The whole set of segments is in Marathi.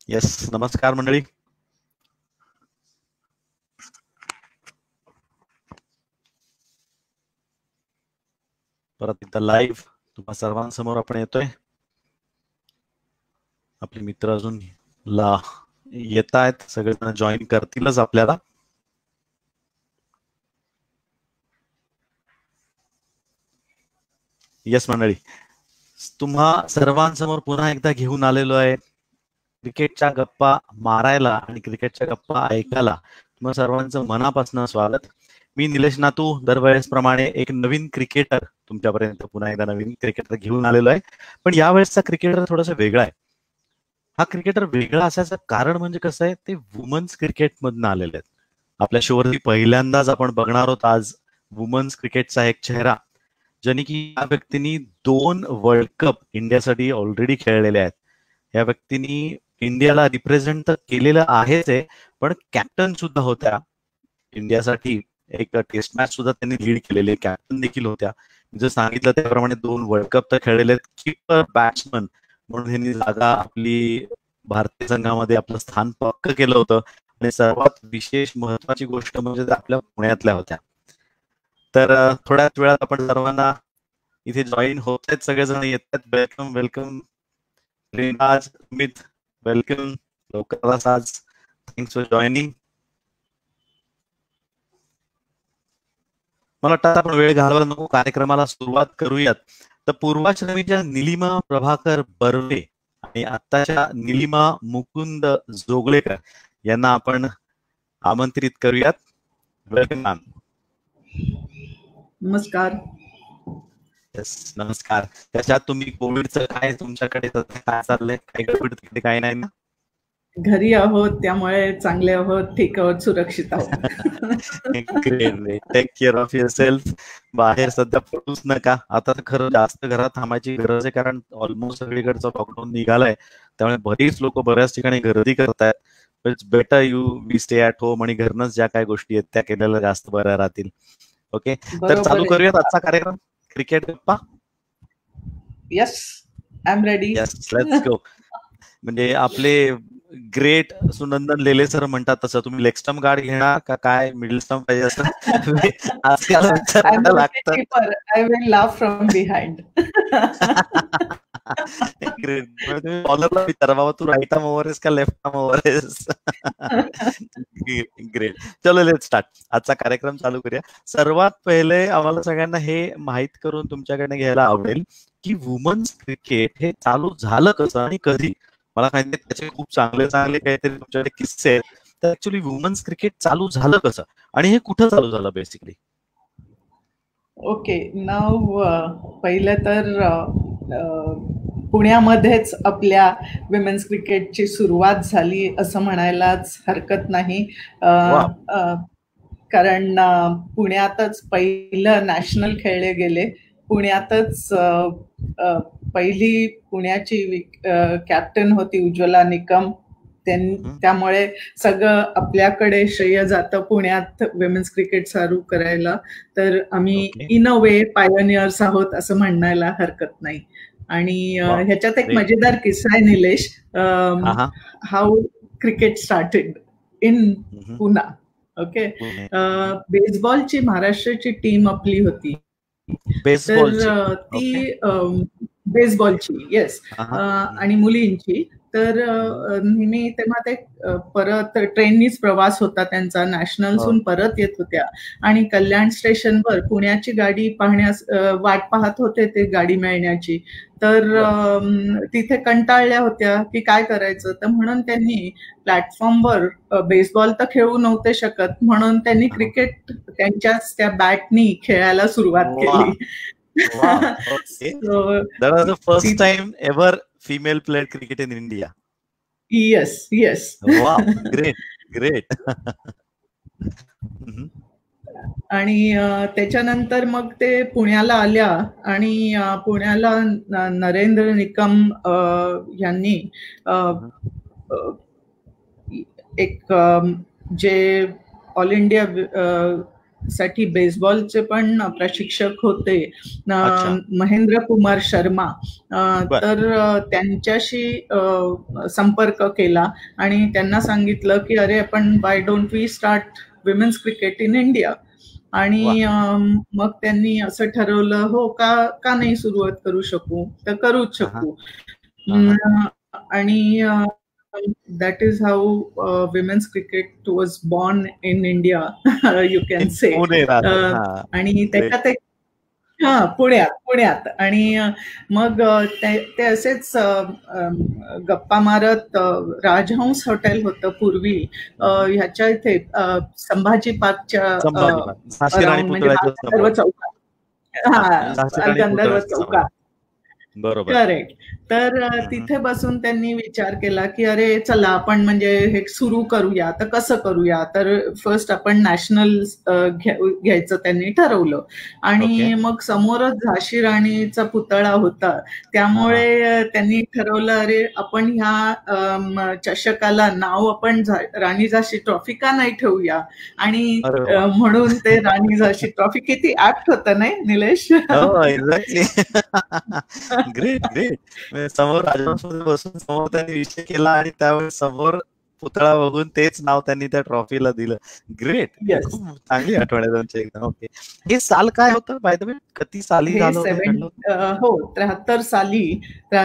येस, नमस्कार मंडळी. परत एकदा लाईव्ह तुम्हा सर्वांसमोर आपण येतोय. आपले मित्र अजून येत आहेत, सगळेजण जॉईन करतीलच आपल्याला. येस मंडळी, तुम्हा सर्वांसमोर पुन्हा एकदा घेऊन आलेलो आहे क्रिकेटच्या गप्पा मारायला आणि क्रिकेटच्या गप्पा ऐकायला. तुम्हा सर्वांचं मनापासून स्वागत. मी निलेश नातू, दरवेळेस प्रमाणे एक नवीन क्रिकेटर तुमच्यापर्यंत पुन्हा एकदा नवीन क्रिकेटर घेऊन आलेलो आहे. पण यावेळेसचा क्रिकेटर थोडासा वेगळा आहे. हा क्रिकेटर वेगळा असायचं कारण म्हणजे कसं आहे, ते वुमन्स क्रिकेट मधनं आलेले आहेत. आपल्या शोवरती पहिल्यांदाच आपण बघणार आहोत आज वुमन्स क्रिकेटचा एक चेहरा, ज्याने की या व्यक्तींनी 2 वर्ल्ड कप इंडियासाठी ऑलरेडी खेळलेले आहेत. या व्यक्तींनी इंडियाला रिप्रेझेंट तर केलेलं आहेच आहे, पण कॅप्टन सुद्धा होत्या इंडियासाठी. एक टेस्ट मॅच सुद्धा त्यांनी लीड केलेली, कॅप्टन देखील होत्या. जर सांगितलं त्याप्रमाणे 2 वर्ल्ड कप तर खेळलेले आहेत. कीपर, बॅट्समन म्हणून त्यांनी जागा आपली भारतीय संघामध्ये आपलं स्थान पक्क केलं होतं. आणि सर्वात विशेष महत्वाची गोष्ट म्हणजे आपल्या पुण्यातल्या होत्या. तर थोड्याच वेळात आपण सर्वांना इथे जॉईन होत आहेत, सगळेजण येत आहेत. Welcome welcome. Shrinivas, Amit, welcome. लवकरच आज. Thanks for joining. मला वाटतं आपण वेळ घालवायला नको, कार्यक्रमाला सुरुवात करूयात. तर पूर्वाश्रमीच्या निलिमा प्रभाकर बर्वे आणि आत्ताच्या निलिमा मुकुंद जोगळेकर यांना आपण आमंत्रित करूयात. Welcome ma'am. नमस्कार. येस, नमस्कार. त्याच्यात तुम्ही कोविडचं काय तुमच्याकडे काय चाललंय? काही गडबड तिकडे काय नाही ना? घरी आहोत, त्यामुळे चांगले आहोत, ठीक आहोत, सुरक्षित आहोत. Take care of your self. बाहेर सध्या पडूच नका. आता तर खरं जास्त घरात थांबायची गरज आहे, कारण ऑलमोस्ट सगळीकडचं लॉकडाऊन निघालाय. त्यामुळे बरीच लोक बऱ्याच ठिकाणी गर्दी करतायत. It's better you we stay at home आणि घरनच ज्या काही गोष्टी आहेत त्या केलेल्या जास्त बऱ्या राहतील. ओके, तर चालू करूयात आजचा कार्यक्रम, क्रिकेट गप्पा. Yes, I am ready. Yes, let's go. म्हणजे आपले ग्रेट सुनंदन लेले सर म्हणतात तसं, तुम्ही लेग स्टंप गार्ड घेणार का काय, मिडल स्टंप पाहिजे असं आजकाल विचारायला लागतं. I will laugh from behind. तुम्ही बॉलरला विचारा, बाबा तू राईट आर्म ओव्हर आहेस का लेफ्ट आर्म ओव्हर आहेस. ग्रेट. चलो लेट स्टार्ट. आजचा कार्यक्रम चालू करूया. सर्वात पहिले आम्हाला सगळ्यांना हे माहित करून तुमच्याकडे घ्यायला आवडेल की वुमन्स क्रिकेट हे चालू झालं कसं आणि कधी. मला माहिती त्याचे खूप चांगले चांगले काहीतरी तुमच्याकडे किस्से आहेत. तर ऍक्च्युली वुमन्स क्रिकेट चालू झालं कसं आणि हे कुठं चालू झालं बेसिकली? ओके, नाव पहिलं तर पुण्यामध्येच आपल्या विमेन्स क्रिकेटची सुरुवात झाली असं म्हणायलाच हरकत नाही. कारण पुण्यातच पहिलं नॅशनल खेळले गेले. पुण्यातच पहिली पुण्याची कॅप्टन होती उज्ज्वला निकम. त्यामुळे सगळं आपल्याकडे श्रेय जातं पुण्यात विमेन्स क्रिकेट चालू करायला. तर आम्ही इन अ वे पायोनियर्स आहोत असं म्हणायला हरकत नाही. आणि ह्याच्यात एक मजेदार किस्सा आहे Nilesh. How cricket started in Poona. Okay, बेसबॉलची महाराष्ट्राची टीम आपली होती. तर ती बेसबॉलची, येस, आणि मुलींची. तर नेहमी तेव्हा ते परत ट्रेननीच प्रवास होता त्यांचा, नॅशनल्सहून परत येत होत्या आणि कल्याण स्टेशनवर पुण्याची गाडी पाहण्यास वाट पाहत होते ते गाडी मिळण्याची. तर तिथे कंटाळल्या होत्या की काय करायचं, तर म्हणून त्यांनी प्लॅटफॉर्मवर बेसबॉल तर खेळू नव्हते शकत, म्हणून त्यांनी क्रिकेट त्यांच्याच त्या बॅटनी खेळायला सुरुवात केली. First time ever female played cricket in India. Yes yes. Great great. आणि त्याच्यानंतर मग ते पुण्याला आल्या आणि पुण्याला नरेंद्र निकम यांनी एक जे ऑल इंडिया साठी बेसबॉलचे पण प्रशिक्षक होते, अच्छा. महेंद्र कुमार शर्मा. बर. तर त्यांच्याशी संपर्क केला आणि त्यांना सांगितलं की अरे आपण why don't we start women's cricket in India. वा. आणि मग त्यांनी असं ठरवलं, हो का का नाही सुरुवात करू शकू, तर करूच हा, हा. शकू. हा, हा. आणि that is how women's cricket was born in India, you can say. Pune राहतात. हा. आणि Great. त्याच्यात एक पुण्यात आणि मग ते असेच गप्पा मारत, राजहंस हॉटेल होतं पूर्वी ह्याच्या इथे संभाजी पार्कच्या संभाजी महाराज, झाशी राणी अराउंड, म्हणजे पुतळ्याच्या समोर. गंधर्व चौकात. म्हणजे झाशी राणी गंधर्व पुतळ्याच्या समोर. चौकात. बरोबर. करेक्ट. तर तिथे बसून त्यांनी विचार केला की अरे चला आपण म्हणजे हे सुरू करूया, तर कसं करूया. तर फर्स्ट आपण नॅशनल घ्यायचं त्यांनी ठरवलं. आणि मग समोरच झाशी राणीचा पुतळा होता, त्यामुळे त्यांनी ठरवलं अरे आपण ह्या चषकाला नाव आपण राणी झाशी ट्रॉफी का नाही ठेवूया. आणि म्हणून ते राणी झाशी ट्रॉफी, किती ऍप्ट होतं नाही निलेश? Great great. समोर राजहंसमध्ये बसून समोर त्यांनी विषय केला आणि त्यावेळेस समोर पुतळा बघून तेच नाव त्यांनी त्या ट्रॉफीला दिलं. ग्रेट. खूप चांगली आठवण आहे तुमची एकदम. ओके. हे साल काय होतं बाय द वे? किती साली झालं? हो, 73 साली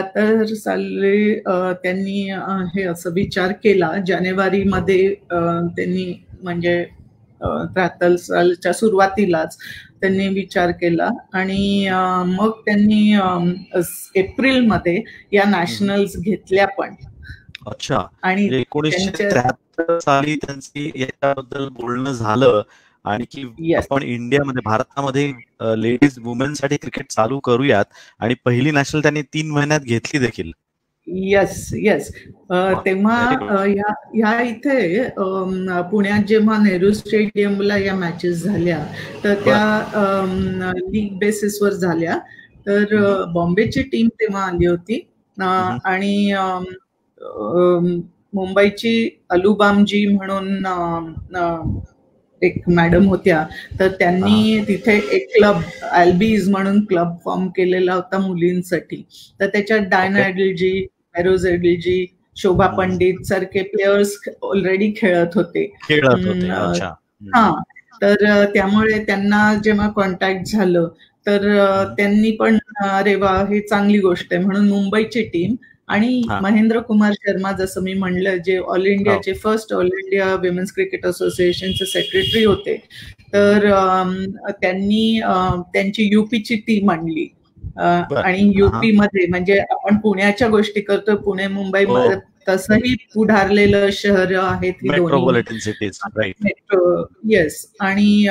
त्यांनी हे असं विचार केला. जानेवारीमध्ये त्यांनी म्हणजे 73 सालच्या सुरुवातीलाच त्यांनी विचार केला आणि मग त्यांनी एप्रिलमध्ये या नॅशनल्स घेतल्या पण. अच्छा. आणि 1973 साली त्यांची याच्याबद्दल बोलणं झालं आणि की आपण इंडियामध्ये, भारतामध्ये लेडीज वुमेन साठी क्रिकेट चालू करूयात आणि पहिली नॅशनल त्यांनी 3 महिन्यात घेतली देखील. येस. तेव्हा ह्या इथे पुण्यात जेव्हा नेहरू स्टेडियमला या मॅचेस झाल्या तर त्या लीग बेसिसवर झाल्या. तर बॉम्बेची टीम तेव्हा आली होती आणि मुंबईची अलुबामजी म्हणून एक मॅडम होत्या, तर त्यांनी तिथे एक क्लब, अल्बीज म्हणून क्लब फॉर्म केलेला होता मुलींसाठी. तर त्याच्यात डायना एडलजी, फेरोज एडलजी, शोभा पंडित सारखे प्लेयर्स ऑलरेडी खेळत होते. तर त्यामुळे त्यांना जेव्हा कॉन्टॅक्ट झालं तर त्यांनी पण अरे वा हे चांगली गोष्ट आहे म्हणून मुंबईची टीम आणि महेंद्र कुमार शर्मा, जसं मी म्हणलं, जे ऑल इंडियाचे first all India women's cricket असोसिएशनचे सेक्रेटरी होते, तर त्यांनी त्यांची युपीची टीम आणली. आणि युपी मध्ये म्हणजे आपण पुण्याच्या गोष्टी करतो, पुणे मुंबई तसंही पुढारलेलं शहर आहेत ही दोन्ही. येस. आणि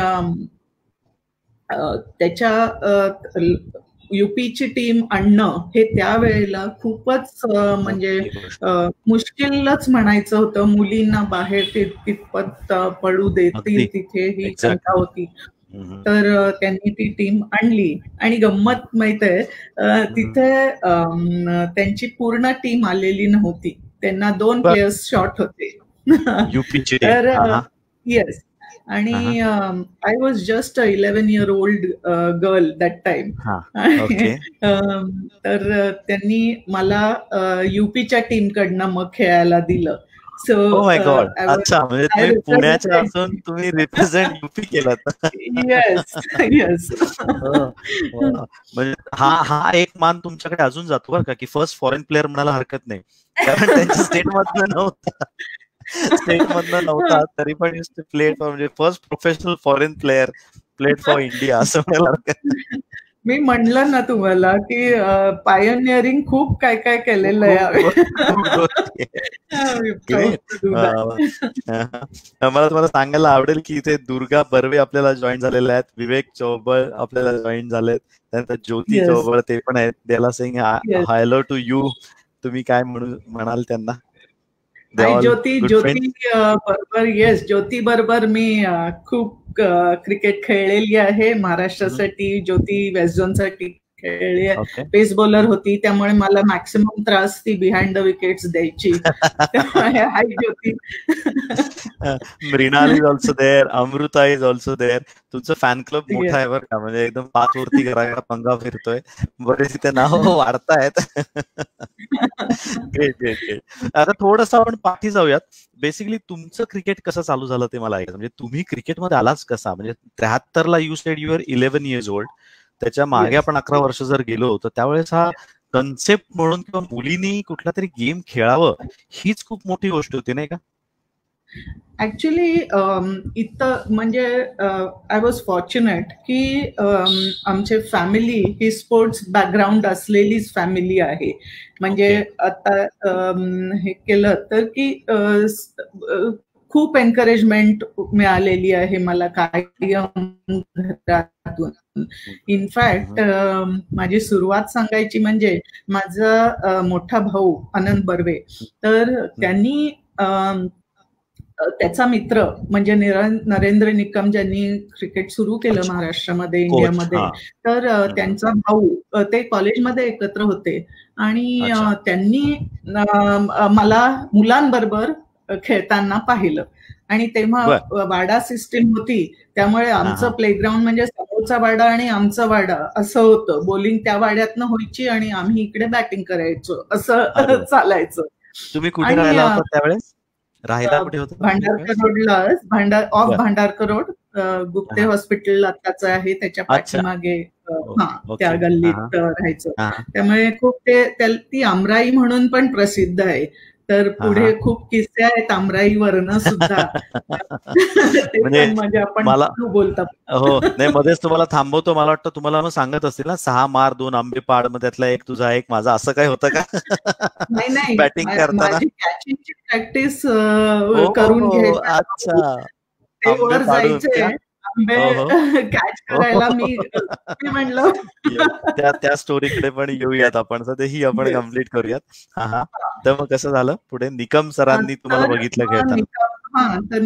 त्याच्या युपीची टीम आणणं हे त्यावेळेला खूपच म्हणजे मुश्किलच म्हणायचं होतं. मुलींना बाहेर तितपत पडू देतील तिथे ही शंका होती. तर त्यांनी ती टीम आणली आणि गंमत माहित आहे, तिथे त्यांची पूर्ण टीम आलेली नव्हती. त्यांना 2 प्लेयर्स शॉर्ट होते. तर येस. आणि I was just 11-year-old girl that time. तर त्यांनी मला युपीच्या टीम कडनं मग खेळायला दिलं. सो अच्छा, म्हणजे तुम्ही पुण्याच्या असून तुम्ही रिप्रेझेंट युपी केलात. येस. म्हणजे हा एक मान तुमच्याकडे अजून जातो बरं का, की फर्स्ट फॉरेन प्लेअर म्हणायला हरकत नाही, कारण त्यांच्या स्टेटमधनं नव्हता तरी पण प्लेड फॉर, म्हणजे first professional foreign player played for India असं म्हणायला हरकत नाही. मी म्हणलं ना तुम्हाला की पायोनियरिंग खूप काय काय केलेलं आहे. मला तुम्हाला सांगायला आवडेल की इथे दुर्गा बर्वे आपल्याला जॉईन झालेल्या आहेत, विवेक चौबळ आपल्याला जॉईन झालेत, त्यानंतर ज्योती चौबळ ते पण आहेत. त्याला सिंग हॅलो टू यू. तुम्ही काय म्हणाल त्यांना? ज्योती बरोबर. येस, ज्योती बरोबर मी खूप क्रिकेट खेळलेली आहे महाराष्ट्रासाठी. ज्योती वेस्ट झोन साठी खेळली आहे. ओके. पेस बॉलर होती, त्यामुळे मला मॅक्सिमम त्रास ती बिहाइंड द विकेट्स द्यायची. त्यामुळे हाईट होती. Mrunal is also there, Amruta is also there. तुमचं फॅन क्लब मोठा आहे बरं का, म्हणजे एकदम 5 वरती घराघरा पंगा फिरतोय. बरेच इथे नाव वाढतायत. Great great great. आता थोडंसं आपण पाठी जाऊयात. बेसिकली तुमचं क्रिकेट कसं चालू झालं ते मला ऐकायचं. म्हणजे तुम्ही क्रिकेटमध्ये आलाच कसा? म्हणजे 73ला you said you are 11 years old. त्याच्या मागे आपण 11 वर्ष जर गेलो तर त्यावेळेस हा कन्सेप्ट म्हणून किंवा मुलींनी कुठला तरी गेम खेळावं हीच खूप मोठी गोष्ट होती नाही का? ऍक्च्युली इथं म्हणजे आय वॉज फॉर्च्युनेट की आमचे फॅमिली ही स्पोर्ट्स बॅकग्राऊंड असलेलीच फॅमिली आहे. म्हणजे आता हे केलं तर की खूप एन्करेजमेंट मिळालेली आहे मला कायम घरातून. इनफॅक्ट माझी सुरुवात सांगायची म्हणजे माझा मोठा भाऊ आनंद बर्वे, तर त्यांनी त्याचा मित्र म्हणजे नरेंद्र निकम ज्यांनी क्रिकेट सुरू केलं महाराष्ट्रामध्ये, इंडियामध्ये, तर त्यांचा भाऊ ते कॉलेजमध्ये एकत्र होते आणि त्यांनी मला मुलांबरोबर खेळताना पाहिलं. आणि तेव्हा वाडा सिस्टीम होती, त्यामुळे आमचं प्लेग्राऊंड म्हणजे समोरचा वाडा आणि आमचा वाडा असं होतं. बॉलिंग त्या वाड्यातनं व्हायची आणि आम्ही इकडे बॅटिंग करायचो, असं चालायचं. तुम्ही कुठे राहिला होता त्यावेळेस? राहायला कुठे होतं? भांडारकर रोडला, off Bhandarkar road, Gupte hospital आताच आहे त्याच्या पाठीमागे, त्या गल्लीत राहायचं. त्यामुळे खूप ती आमराई म्हणून पण प्रसिद्ध आहे. तर पुढे खूप किस्से आहेत आमराईवरनं सुद्धा. म्हणजे आपण बोलता. हो नाही, मध्येच तुम्हाला थांबवतो. मला वाटतं तुम्हाला मग सांगत असतील ना 6 मार 2 आंबे पाड, त्यातला एक तुझा एक माझा, असं काय होतं का? नाही, बॅटिंग करताना कॅचिंगची प्रॅक्टिस करून घ्यायची. अच्छा, ते वर जायचे आंबे कॅच करायला. मी म्हणलं त्या स्टोरीकडे पण येऊयात आपण, तर तेही आपण कम्प्लीट करूयात. तर मग कसं झालं पुढे? निकम सरांनी तुम्हाला बघितलं खेळताना? तर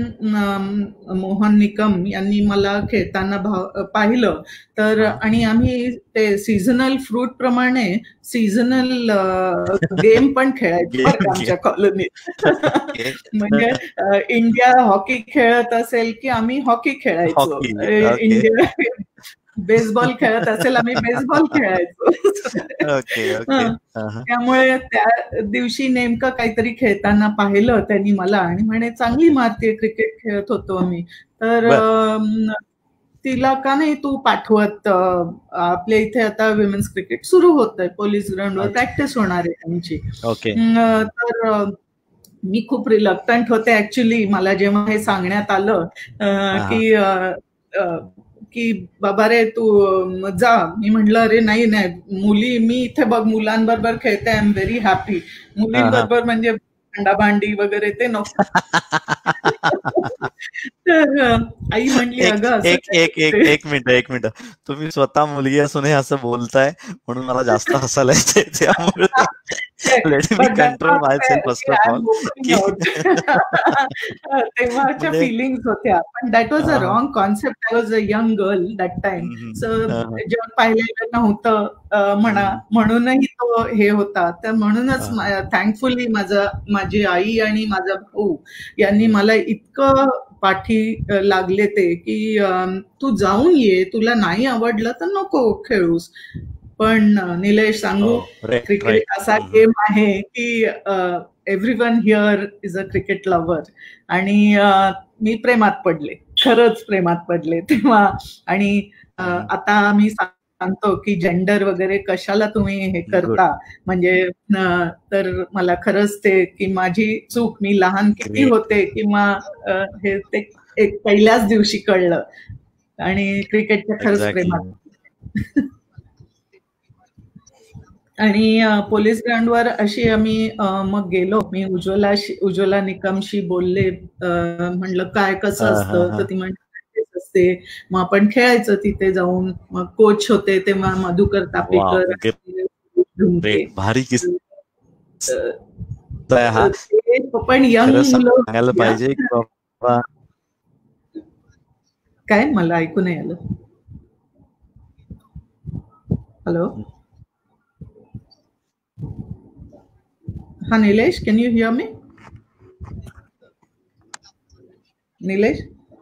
मोहन निकम यांनी मला खेळताना पाहिलं. तर आणि आम्ही ते सीझनल फ्रूट प्रमाणे सीझनल गेम पण खेळायचो आमच्या कॉलनीत. म्हणजे इंडिया हॉकी खेळत असेल की आम्ही हॉकी खेळायचो, इंडिया बेसबॉल खेळत असेल आम्ही बेसबॉल खेळायचो. त्यामुळे त्या दिवशी नेमकं काहीतरी खेळताना पाहिलं त्यांनी मला आणि म्हणे चांगली मारतीये, क्रिकेट खेळत होतो आम्ही. तर तिला का नाही तू पाठवत, आपल्या इथे आता विमेन्स क्रिकेट सुरू होत आहे, पोलीस ग्राउंडवर प्रॅक्टिस होणार आहे त्यांची. तर मी खूप रिलक्टंट होते ऍक्च्युली. मला जेव्हा हे सांगण्यात आलं की बाबा रे तू जा, मी म्हटलं अरे नाही, मुली, मी इथे बघ मुलांबरोबर खेळते, आय एम व्हेरी हॅपी. मुलींबरोबर म्हणजे भांडाभांडी वगैरे ते नको. तर आई म्हणली अगं एक मिनिट, तुम्ही स्वतः मुलगी असून हे असं बोलताय म्हणून मला जास्त हसायला येते. त्यामुळे control myself first of all. तेव्हाच्या फिलिंग्स होत्या, पण that was a wrong concept. I was a young girl that time. So जेव्हा पाहिलेलं नव्हतं म्हणूनही तो हे होता. तर म्हणूनच थँकफुली माझी आई आणि माझा भाऊ यांनी मला इतकं पाठी लागले ते की तू जाऊन ये, तुला नाही आवडलं तर नको खेळूस. पण निलेश सांगू, क्रिकेट असा गेम आहे की everyone here is a cricket lover. आणि मी प्रेमात पडले, खरंच प्रेमात पडले तेव्हा. आणि आता मी सांगतो की जेंडर वगैरे कशाला तुम्ही हे करता, म्हणजे तर मला खरंच ते की माझी चूक, मी लहान किती होते किंवा हे ते एक पहिल्याच दिवशी कळलं आणि क्रिकेटच्या खरंच प्रेमात. आणि पोलीस ग्राउंडवर अशी आम्ही मग गेलो. मी उज्ज्वला निकमशी बोलले, म्हणलं काय कसं असतं, तर ती म्हणते असते. मग आपण खेळायचं तिथे जाऊन. मग कोच होते तेव्हा मधुकर तापेकर. भारी पण यंग मुलं पाहिजे. काय मला ऐकू नाही आलं. Hello. Ha, Nilesh, can you hear me? Nilesh?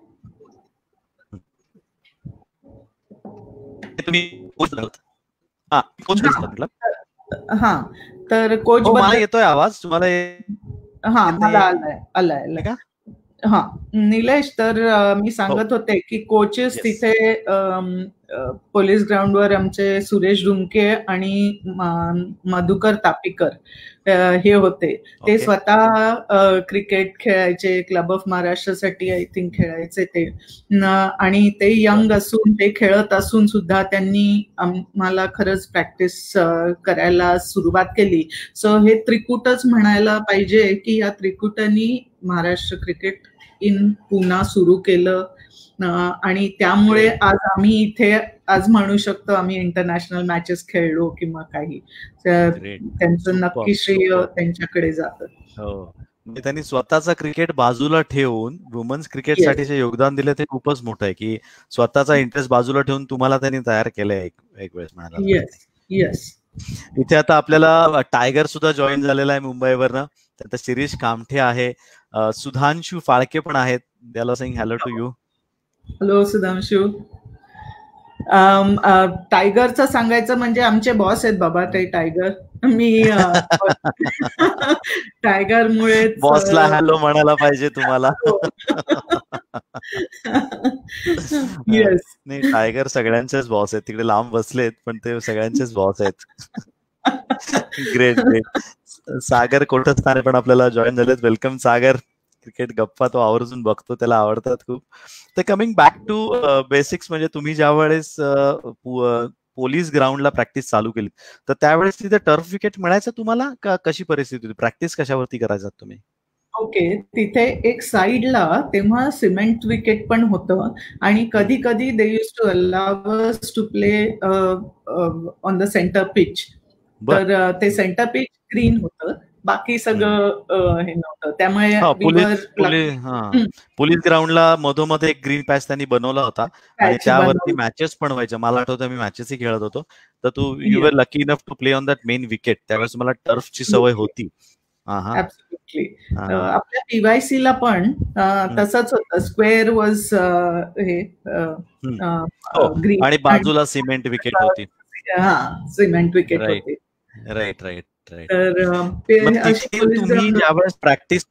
हा, तर कोच मला येतोय आवाज तुम्हाला? हा, मला आलाय का? हा, निलेश, तर मी सांगत होते की कोचेस तिथे पोलीस ग्राउंडवर आमचे सुरेश डुमके आणि मधुकर तापीकर हे होते. ते स्वतः क्रिकेट खेळायचे, क्लब ऑफ महाराष्ट्रासाठी आय थिंक खेळायचे ते, आणि ते यंग असून, ते खेळत असून सुद्धा त्यांनी आम्हाला खरंच प्रॅक्टिस करायला सुरुवात केली. सो हे त्रिकूटच म्हणायला पाहिजे की या त्रिकुटांनी महाराष्ट्र क्रिकेट इन पुन्हा सुरू केलं, आणि त्यामुळे आज आम्ही इथे आज म्हणू शकतो आम्ही इंटरनॅशनल मॅचेस खेळलो किंवा काही. त्यांचं नक्की श्रेय त्यांच्याकडे जातं. म्हणजे त्यांनी स्वतःचा क्रिकेट बाजूला ठेवून वुमन्स क्रिकेटसाठी योगदान दिलं, ते खूपच मोठं आहे की स्वतःचा इंटरेस्ट बाजूला ठेवून तुम्हाला त्यांनी तयार केलंय एक वेळेस म्हणाला. येस. इथे आता आपल्याला टायगर सुद्धा जॉईन झालेला आहे मुंबईवरनं. त्यात शिरीष कामठे आहे, सुधांशू फाळके पण आहेत. त्याला saying hello to you. Hello Sudhanshu. टायगरचं सांगायचं म्हणजे आमचे बॉस आहेत बाबा ते टायगर. मी टायगर मुळे बॉसला हॅलो म्हणायला पाहिजे तुम्हाला. नाही, टायगर सगळ्यांचेच बॉस आहेत, तिकडे लांब बसलेत पण ते सगळ्यांचेच बॉस आहेत. Great great. सागर कोटस्थाने पण आपल्याला जॉईन झालेत. वेलकम सागर. क्रिकेट गप्पा तो आवर्जून बघतो, त्याला आवडतात खूप. तर कमिंग बॅक टू बेसिक्स, म्हणजे तुम्ही ज्या वेळेस पोलीस ग्राउंडला प्रॅक्टिस चालू केली तर त्यावेळेस तिथे टर्फ विकेट मिळायचं तुम्हाला का कशी परिस्थिती होती? प्रॅक्टिस कशावरती करायचा तुम्ही? ओके, तिथे एक साइडला तेव्हा सिमेंट विकेट पण होतं आणि कधी कधी they used to allow us to play on the centre pitch. तर ते सेंटर पिच ग्रीन होतं, बाकी सगळं हे नव्हतं. त्यामुळे पोलीस ग्राउंडला मधोमध एक ग्रीन पॅच त्यांनी बनवला होता आणि त्यावरती मॅचेस पण व्हायच्या. मला आठवतं मी मॅचेसही खेळत होतो. तर you were lucky enough to play on that main wicket. त्यावेळेस मला टर्फची सवय होती. ऍब्सोल्युटली. आपल्या पीवायसी ला पण तसंच होतं. स्क्वेअर वॉज हे ग्रीन आणि बाजूला सिमेंट विकेट होती. सिमेंट विकेट होती. Right right right. तर तुम्ही ज्यावेळेस प्रॅक्टिस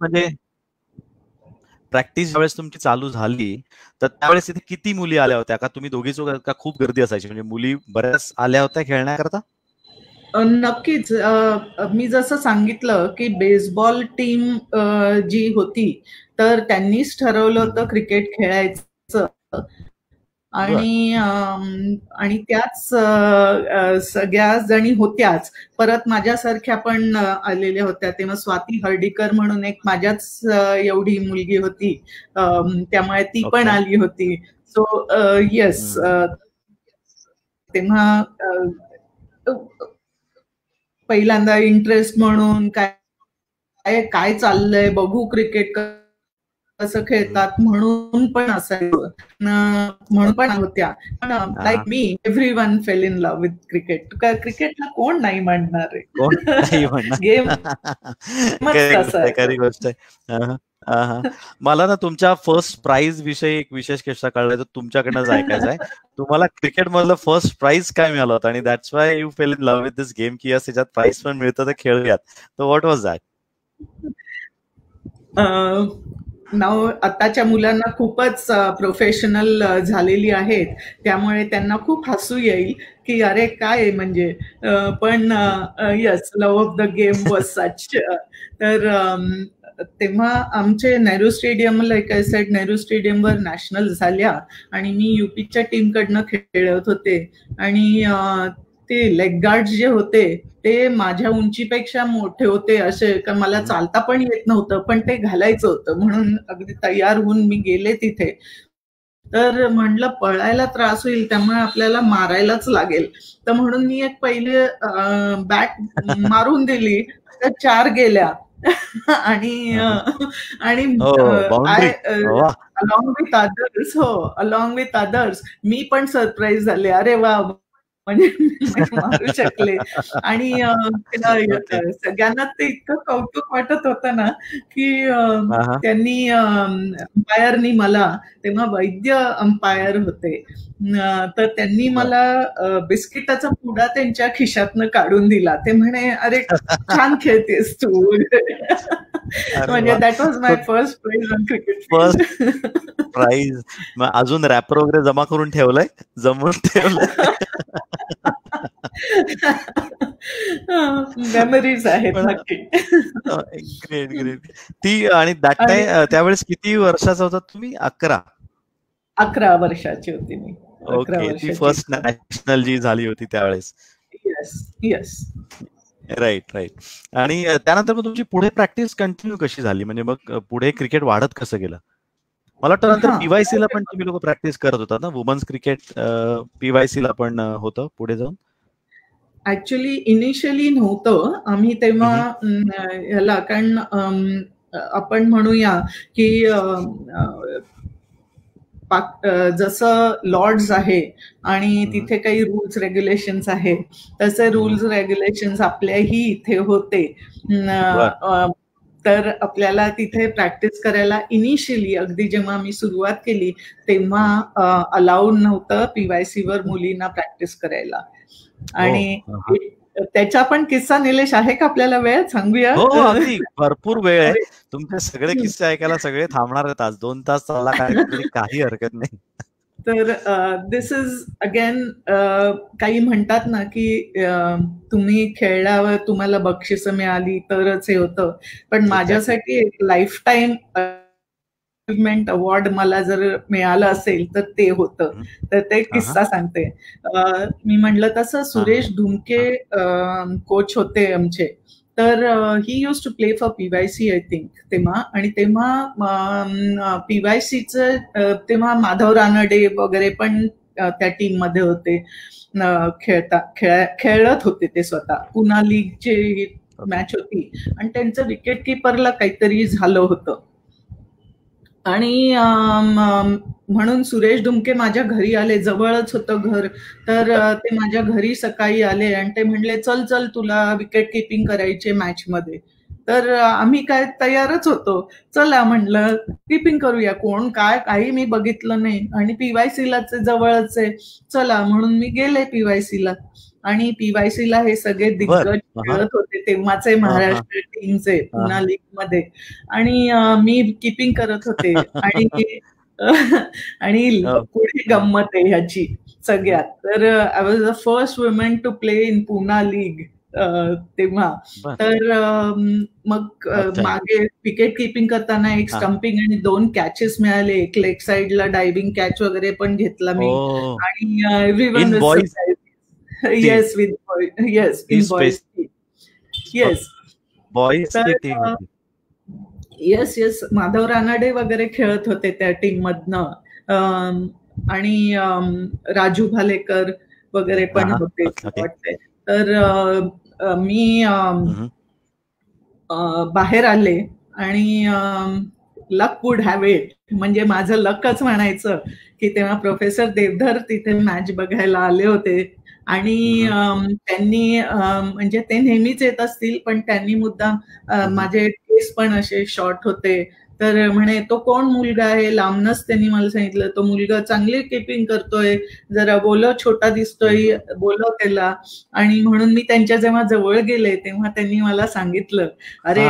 ज्यावेळेस तुमची चालू झाली तर त्यावेळेस तिथे किती मुली आल्या होत्या? का तुम्ही दोघीच का खूप गर्दी असायची? म्हणजे मुली बऱ्याच आल्या होत्या खेळण्याकरता? नक्कीच. मी जसं सांगितलं की बेसबॉल टीम जी होती तर त्यांनीच ठरवलं होतं क्रिकेट खेळायचं, आणि त्याच सगळ्या जणी होत्याच. परत माझ्यासारख्या पण आलेल्या होत्या. तेव्हा स्वाती हर्डीकर म्हणून एक माझ्याच एवढी मुलगी होती, त्यामुळे ती पण आली होती. सो येस, तेव्हा पहिल्यांदा इंटरेस्ट म्हणून काय चाललंय बघू, क्रिकेट कसं खेळतात म्हणून पण असायचं, म्हणून पण होत्या. पण लाईक मी, everyone fell in love with cricket. क्रिकेटला कोण नाही म्हणणार आहे? गेम खरी गोष्ट आहे. मला ना तुमच्या फर्स्ट प्राइज विषयी एक विशेष किस्सा कळलाय, तर तुमच्याकडनं ऐकायचा आहे. तुम्हाला क्रिकेट मधलं फर्स्ट प्राइज काय मिळालं होतं आणि that's why you fell in love with this game, की याच्यात प्राइज पण मिळतं तर खेळूयात. तर व्हॉट वॉज दॅट? नाव आताच्या मुलांना खूपच प्रोफेशनल झालेली आहेत, त्यामुळे त्यांना खूप हसू येईल की अरे काय म्हणजे, पण yes, love of the game was such. तर तेव्हा आमचे Nehru stadium, like I said, Nehru स्टेडियमवर नॅशनल झाल्या आणि मी युपीच्या टीमकडनं खेळत होते. आणि ते लेग गार्ड जे होते ते माझ्या उंचीपेक्षा मोठे होते, असे का मला चालता पण येत नव्हतं, पण ते घालायचं होतं म्हणून अगदी तयार होऊन मी गेले तिथे. तर म्हणलं पळायला त्रास होईल, त्यामुळे आपल्याला मारायलाच लागेल. तर म्हणून मी एक पहिले बॅट मारून दिली, तर 4 गेल्या. आणि अलॉंग विथ अदर्स मी पण सरप्राईज झाले. अरे वा, म्हणजे मारू शकले. आणि ओके. सगळ्यांना ते इतकं कौतुक वाटत होतं ना, की हा. त्यांनी अंपायरनी मला, तेव्हा वैद्य अंपायर होते, तर त्यांनी बर. मला बिस्किटाचा पुडा त्यांच्या खिशातनं काढून दिला. ते म्हणे, "अरे छान खेळतेस तू." अरे म्हणजे वा. दॅट वॉज माय तो first prize on cricket first field. Prize. मग अजून रॅपर वगैरे जमा करून ठेवलंय, जमून ठेवलंय? मेमरीज आहेत पण नक्की. Great great. ती आणि दॅट आणि टाइम त्यावेळेस किती वर्षाचा होता तुम्ही? 11. 11 वर्षाची होती मी. 11 ओके. ती वर्षाची. फर्स्ट नॅशनल जी झाली होती त्यावेळेस. Yes, yes. Right right. आणि त्यानंतर मग तुमची पुढे प्रॅक्टिस कंटिन्यू कशी झाली? म्हणजे मग पुढे क्रिकेट वाढत कसं गेलं? मला वाटतं नंतर हां. PYC ला पण तुम्ही लोक प्रॅक्टिस करत होता ना, वुमन्स क्रिकेट PYC ला पण होतं पुढे जाऊन. ऍक्च्युली इनिशियली नव्हतं. आम्ही तेव्हा हम्म. ह्याला, कारण आपण म्हणूया की जसं लॉर्ड्स आहे आणि तिथे काही रूल्स रेग्युलेशन्स आहे, तसे रूल्स रेग्युलेशन्स आपल्याही इथे होते. बर. तर आपल्याला तिथे प्रॅक्टिस करायला इनिशियली, अगदी जेव्हा मी सुरुवात केली तेव्हा अलाउड नव्हतं PYC वर मुलींना प्रॅक्टिस करायला. आणि त्याचा पण किस्सा, निलेश, आहे का आपल्याला वेळ? सांगूया. हो, अगदी भरपूर वेळ आहे. अरे, तुमचे सगळे किस्से ऐकायला सगळे थांबणार आहेत आज. 2 तास चालला कार्यक्रम तरी काही हरकत नाही. तर दिस इज अगेन, काही म्हणतात ना की तुम्ही खेळल्यावर तुम्हाला बक्षिसं मिळाली तरच हे होतं, पण माझ्यासाठी एक लाईफ टाईम अचीवमेंट अवॉर्ड मला जर मिळालं असेल तर ते होतं. तर ते किस्सा सांगते. मी म्हटलं तसं सुरेश धुमके कोच होते आमचे. तर ही use to play for PYC I think तेव्हा. आणि तेव्हा PYCचं तेव्हा माधव रानडे वगैरे पण त्या टीम मध्ये होते. खेळत होते ते स्वतः. पुना लीगची मॅच होती आणि त्यांचं विकेट किपरला काहीतरी झालं होतं. आणि म्हणून सुरेश धुमके माझ्या घरी आले. जवळच होतं घर. तर ते माझ्या घरी सकाळी आले आणि ते म्हणले, चल चल तुला विकेट किपिंग करायचे मॅच मध्ये. तर आम्ही काय तयारच होतो. चला म्हणलं किपिंग करूया. कोण काय काही मी बघितलं नाही आणि PYC लाच जवळच आहे. चला म्हणून मी गेले PYC ला. आणि PYC ला हे सगळे दिग्गज खेळत होते तेव्हाचे महाराष्ट्र टीमचे पुना लीग मध्ये. आणि मी किपिंग करत होते. आणि पुढे गंमत आहे ह्याची सगळ्यात. तर I was the first woman to play in Poona league तेव्हा. तर मग मागे विकेट किपिंग करताना एक स्टम्पिंग आणि 2 कॅचेस मिळाले. एक लेग साइडला डायव्हिंग कॅच वगैरे पण घेतला मी. आणि everyone was surprised. Yes, with boy. Yes, in boys. Yes. Boys team. Yes yes. Madhav Ranade वगैरे खेळत होते त्या टीम मधनं. आणि राजू भालेकर वगैरे पण होते वाटते. तर मी बाहेर आले आणि लक वुड हॅव इट, म्हणजे माझं लकच म्हणायचं की तेव्हा प्रोफेसर देवधर तिथे मॅच बघायला आले होते. आणि त्यांनी म्हणजे ते नेहमीच येत असतील, पण त्यांनी मुद्दाम, माझे केस पण असे शॉर्ट होते, तर म्हणे तो कोण मुलगा आहे, लांबनच त्यांनी मला सांगितलं तो मुलगा चांगली किपिंग करतोय, जरा बोलव, छोटा दिसतोय, बोलव त्याला. आणि म्हणून मी त्यांच्या जेव्हा जवळ गेले तेव्हा त्यांनी मला सांगितलं, अरे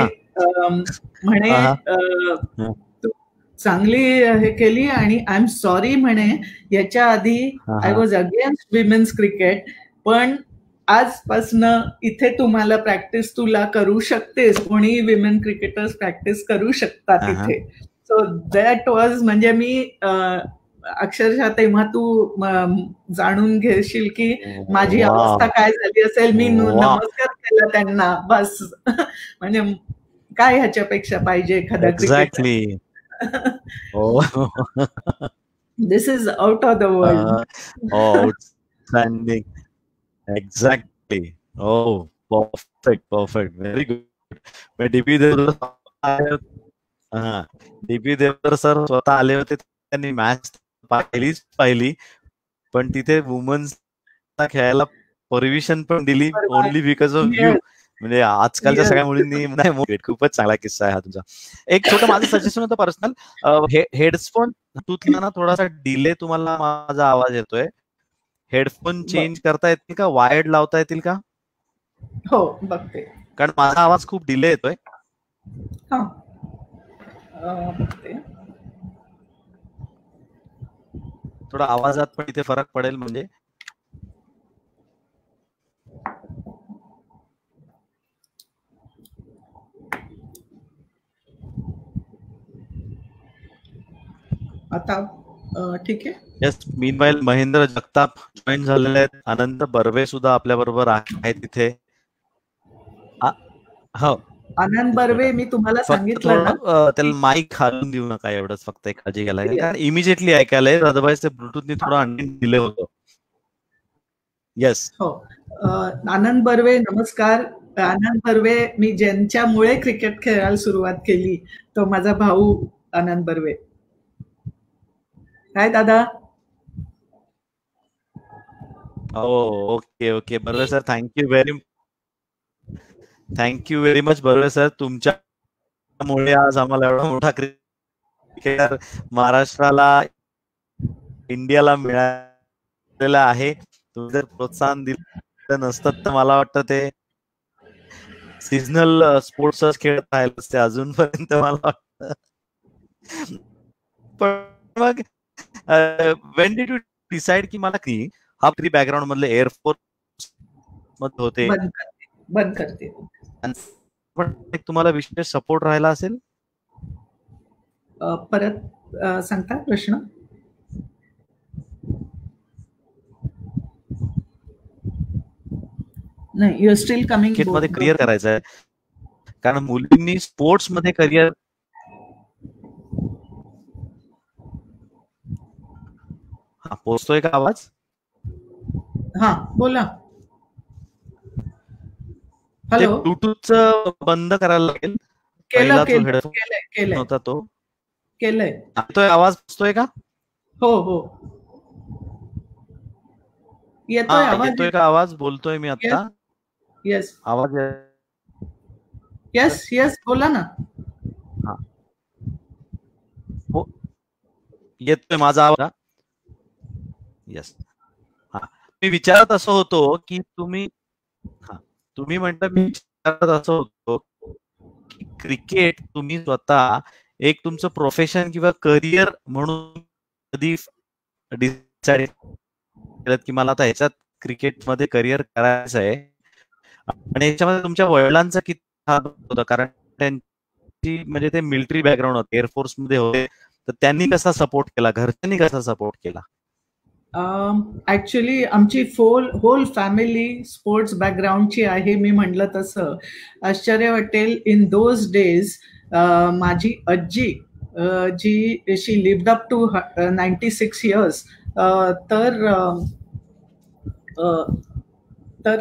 म्हणे तू चांगली हे केली आणि आय एम सॉरी म्हणे, याच्या आधी I was against women's cricket, पण आजपासनं इथे तुम्हाला प्रॅक्टिस तुला करू शकतेस, कोणी विमेन क्रिकेटर्स प्रॅक्टिस करू शकतात इथे. सो दॅट वॉज, म्हणजे मी अक्षरशः तेव्हा तू जाणून घेशील की माझी अवस्था काय झाली असेल. मी नमस्कार केला त्यांना, बस. म्हणजे काय ह्याच्यापेक्षा पाहिजे एखादा exactly. This is out of the world. Outstanding. Exactly. Perfect perfect. Very good. DP Deodhar sir स्वतः आले होते. त्यांनी मॅच पाहिली, पण तिथे वुमन्स मुलांना खेळायला परमिशन पण दिली ओनली बिकॉज ऑफ यू. म्हणजे आजकालच्या सगळ्या मुलींनी नाही. खूपच चांगला किस्सा आहे हा तुमचा. एक छोटं माझं सजेशन होतं पर्सनल, हेडफोन ब्लूटूथला ना थोडासा डिले तुम्हाला माझा आवाज येतोय. हेडफोन चेंज करता येतील का, वायर्ड लावता येतील का? हो बघते, कारण माझा आवाज खूप डिले येतोय. थोडा आवाजात पण इथे फरक पडेल म्हणजे. आता ठीक आहे. Yes, meanwhile Mahendra Jagtap join झालेले आहेत. आनंद बर्वे सुद्धा आपल्या बरोबर आहेत तिथे. हो, आनंद बर्वे, मी तुम्हाला सांगितलं ना त्याला माईक हालून देऊ नका, एवढंच फक्त एक काळजी घ्यायला, कारण इमिजिएटली ऐकायला येईल, अदरवाईज ते ब्लूटूथने थोडा डिले होतो. येस. हो, आनंद बर्वे नमस्कार. आनंद बर्वे मी ज्यांच्यामुळे क्रिकेट खेळायला सुरुवात केली तो माझा भाऊ आनंद बर्वे. काय दादा? Okay okay Barve sir, thank you very much Barve sir. तुमच्यामुळे आज आम्हाला एवढा मोठा क्रिकेटर महाराष्ट्राला, इंडियाला मिळालेला आहे. तुम्ही जर प्रोत्साहन दिलं नसतं तर मला वाटतं ते सीझनल स्पोर्ट्सच खेळत राहिले असते अजूनपर्यंत, मला वाटतं. पण मग व्हेन डिड यू डिसाइड की मला की हा प्री बॅकग्राऊंड मधले एअरफोर्स मध्ये होते, बंद करते. पण तुम्हाला विशेष सपोर्ट राहिला असेल? परत सांगता प्रश्न? नाही, यू स्टील कमिंग. क्रिकेट मध्ये करिअर करायचं आहे, कारण मुलींनी स्पोर्ट्स मध्ये करिअर. हा, पोचतोय का आवाज? हा बोला. हॅलो. ब्लूटूथचं बंद करायला लागेल. केलंय होता तो केलंय. येतोय आवाज? पोचतोय का? हो येतोय का आवाज? बोलतोय मी आता. येस आवाज. येस बोला ना. हा, हो, येतोय माझा आवाज? येस. हा, मी विचारत असं होतो की तुम्ही म्हणता, मी विचारत असं होतो की क्रिकेट तुम्ही स्वतः एक तुमचं प्रोफेशन किंवा करिअर म्हणून कधी डिसाइड केलं की मला आता ह्याच्यात क्रिकेटमध्ये करिअर करायचं आहे, आणि याच्यामध्ये तुमच्या वडिलांचा किती हात होता? कारण त्यांची म्हणजे ते मिलिटरी बॅकग्राऊंड होते, एअरफोर्स मध्ये होते, तर त्यांनी कसा सपोर्ट केला, घरच्यांनी कसा सपोर्ट केला? ऍक्च्युली आमची होल फॅमिली स्पोर्ट्स बॅकग्राऊंडची आहे. मी म्हटलं तसं आश्चर्य वाटेल, इन दोज डेज माझी आजी जी she lived up to 96 years, तर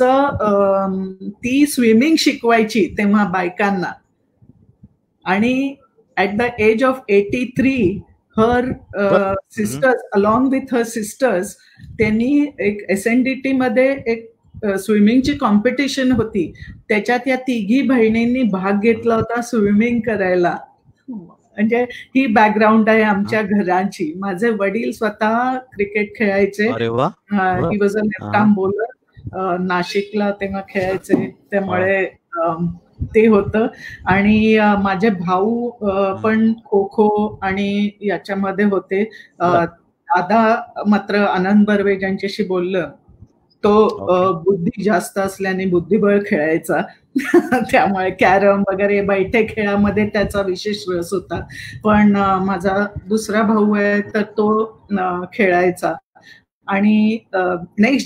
ती स्विमिंग शिकवायची तेव्हा बायकांना, आणि at the age of 83 her sisters along with her sisters त्यांनी एक SNDT मध्ये एक स्विमिंगची कॉम्पिटिशन होती, त्याच्यात या तिघी बहिणींनी भाग घेतला होता स्विमिंग करायला. म्हणजे ही बॅकग्राऊंड आहे आमच्या घराची. माझे वडील स्वतः क्रिकेट खेळायचे. He was a left arm bowler. नाशिकला तेव्हा खेळायचे, त्यामुळे ते होतं. आणि माझे भाऊ पण खो खो आणि याच्यामध्ये होते. दादा मात्र आनंद बर्वे ज्यांच्याशी बोललं तो बुद्धी जास्त असल्याने बुद्धिबळ खेळायचा, त्यामुळे कॅरम वगैरे बैठे खेळामध्ये त्याचा विशेष रस होता. पण माझा दुसरा भाऊ आहे तर तो खेळायचा. आणि नेक्स्ट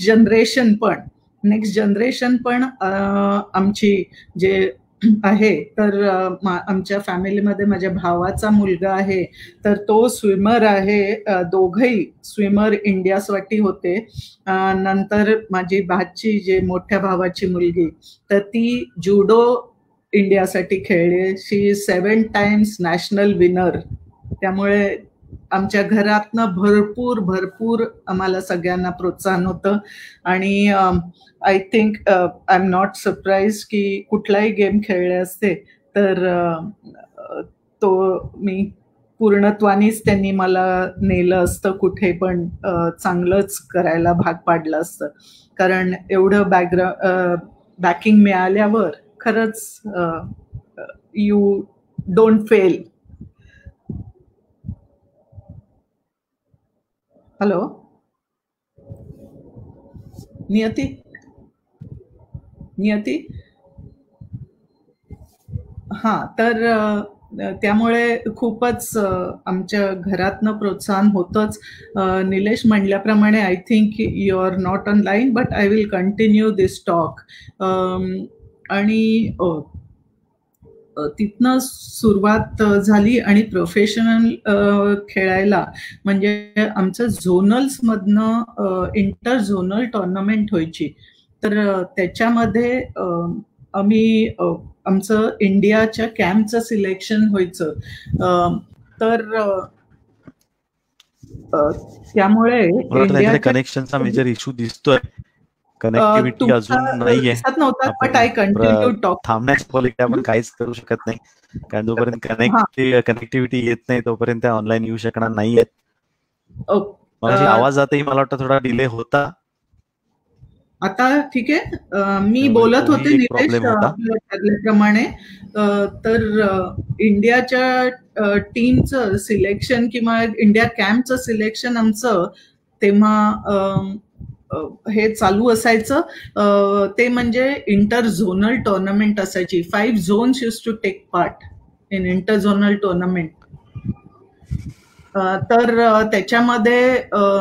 जनरेशन पण आमची जे आहे, तर आमच्या फॅमिलीमध्ये माझ्या भावाचा मुलगा आहे, तर तो स्विमर आहे. दोघही स्विमर इंडियासाठी होते. नंतर माझी भाची, जे मोठ्या भावाची मुलगी, तर ती जुडो इंडियासाठी खेळली. She 7 times national winner. त्यामुळे आमच्या घरातनं भरपूर आम्हाला सगळ्यांना प्रोत्साहन होतं. आणि I think I am not surprise की कुठलाही गेम खेळले असते तर तो मी पूर्णत्वानीच त्यांनी मला नेलं असतं, कुठे पण चांगलंच करायला भाग पाडलं असतं. कारण एवढं बॅकिंग मिळाल्यावर खरंच you don't fail. Hello Niyati हा, तर त्यामुळे खूपच आमच्या घरातनं प्रोत्साहन होतंच. निलेश म्हणल्याप्रमाणे I think you are not online but I will continue this talk. आणि तिथनं सुरुवात झाली आणि प्रोफेशनल खेळायला म्हणजे आमचं झोनल्स मधनं इंटर झोनल टुर्नामेंट व्हायची. तर त्याच्यामध्ये आम्ही आमचं इंडियाच्या कॅम्पचं सिलेक्शन व्हायचं. तर त्यामुळे कनेक्शनचा मेजर इश्यू दिसतोय. कनेक्टिव्हिटी अजून नाहीये. थांबण्यास पॉलिटी आपण काहीच करू शकत नाही, कारण जोपर्यंत कनेक्टिव्हिटी येत नाही तोपर्यंत ऑनलाईन येऊ शकणार नाहीयेत. आवाजातही मला वाटतं थोडा डिले होता. आता ठीक आहे. मी बोलत होते निलेश ठरल्याप्रमाणे. तर इंडियाच्या टीमचं सिलेक्शन किंवा इंडिया कॅम्पचं सिलेक्शन आमचं तेव्हा हे चालू असायचं. ते म्हणजे इंटर झोनल टुर्नामेंट असायची. 5 zones use to take part in inter zonal tournament. तर त्याच्यामध्ये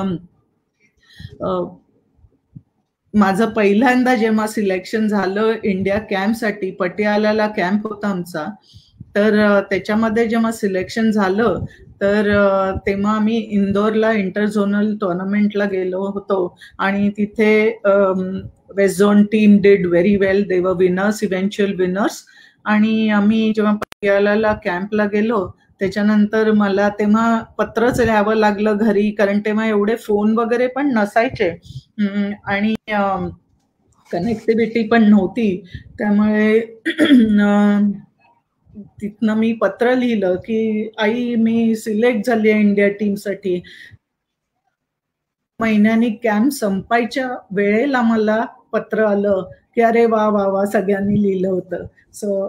माझं पहिल्यांदा जेव्हा सिलेक्शन झालं इंडिया कॅम्पसाठी, पटियालाला कॅम्प होता आमचा, तर त्याच्यामध्ये जेव्हा सिलेक्शन झालं तर तेव्हा आम्ही इंदोरला इंटरझोनल टुर्नामेंटला गेलो होतो आणि तिथे west zone team did very well. They were winners, eventual winners. आणि आम्ही जेव्हा पटियालाला कॅम्पला गेलो त्याच्यानंतर मला तेव्हा पत्रच लिहावं लागलं घरी, कारण तेव्हा एवढे फोन वगैरे पण नसायचे आणि कनेक्टिव्हिटी पण नव्हती. त्यामुळे तिथनं मी पत्र लिहिलं की आई मी सिलेक्ट झाली आहे इंडिया टीमसाठी. महिन्यानी कॅम्प संपायच्या वेळेला मला पत्र आलं की अरे वा वा वा, सगळ्यांनी लिहिलं होतं. सो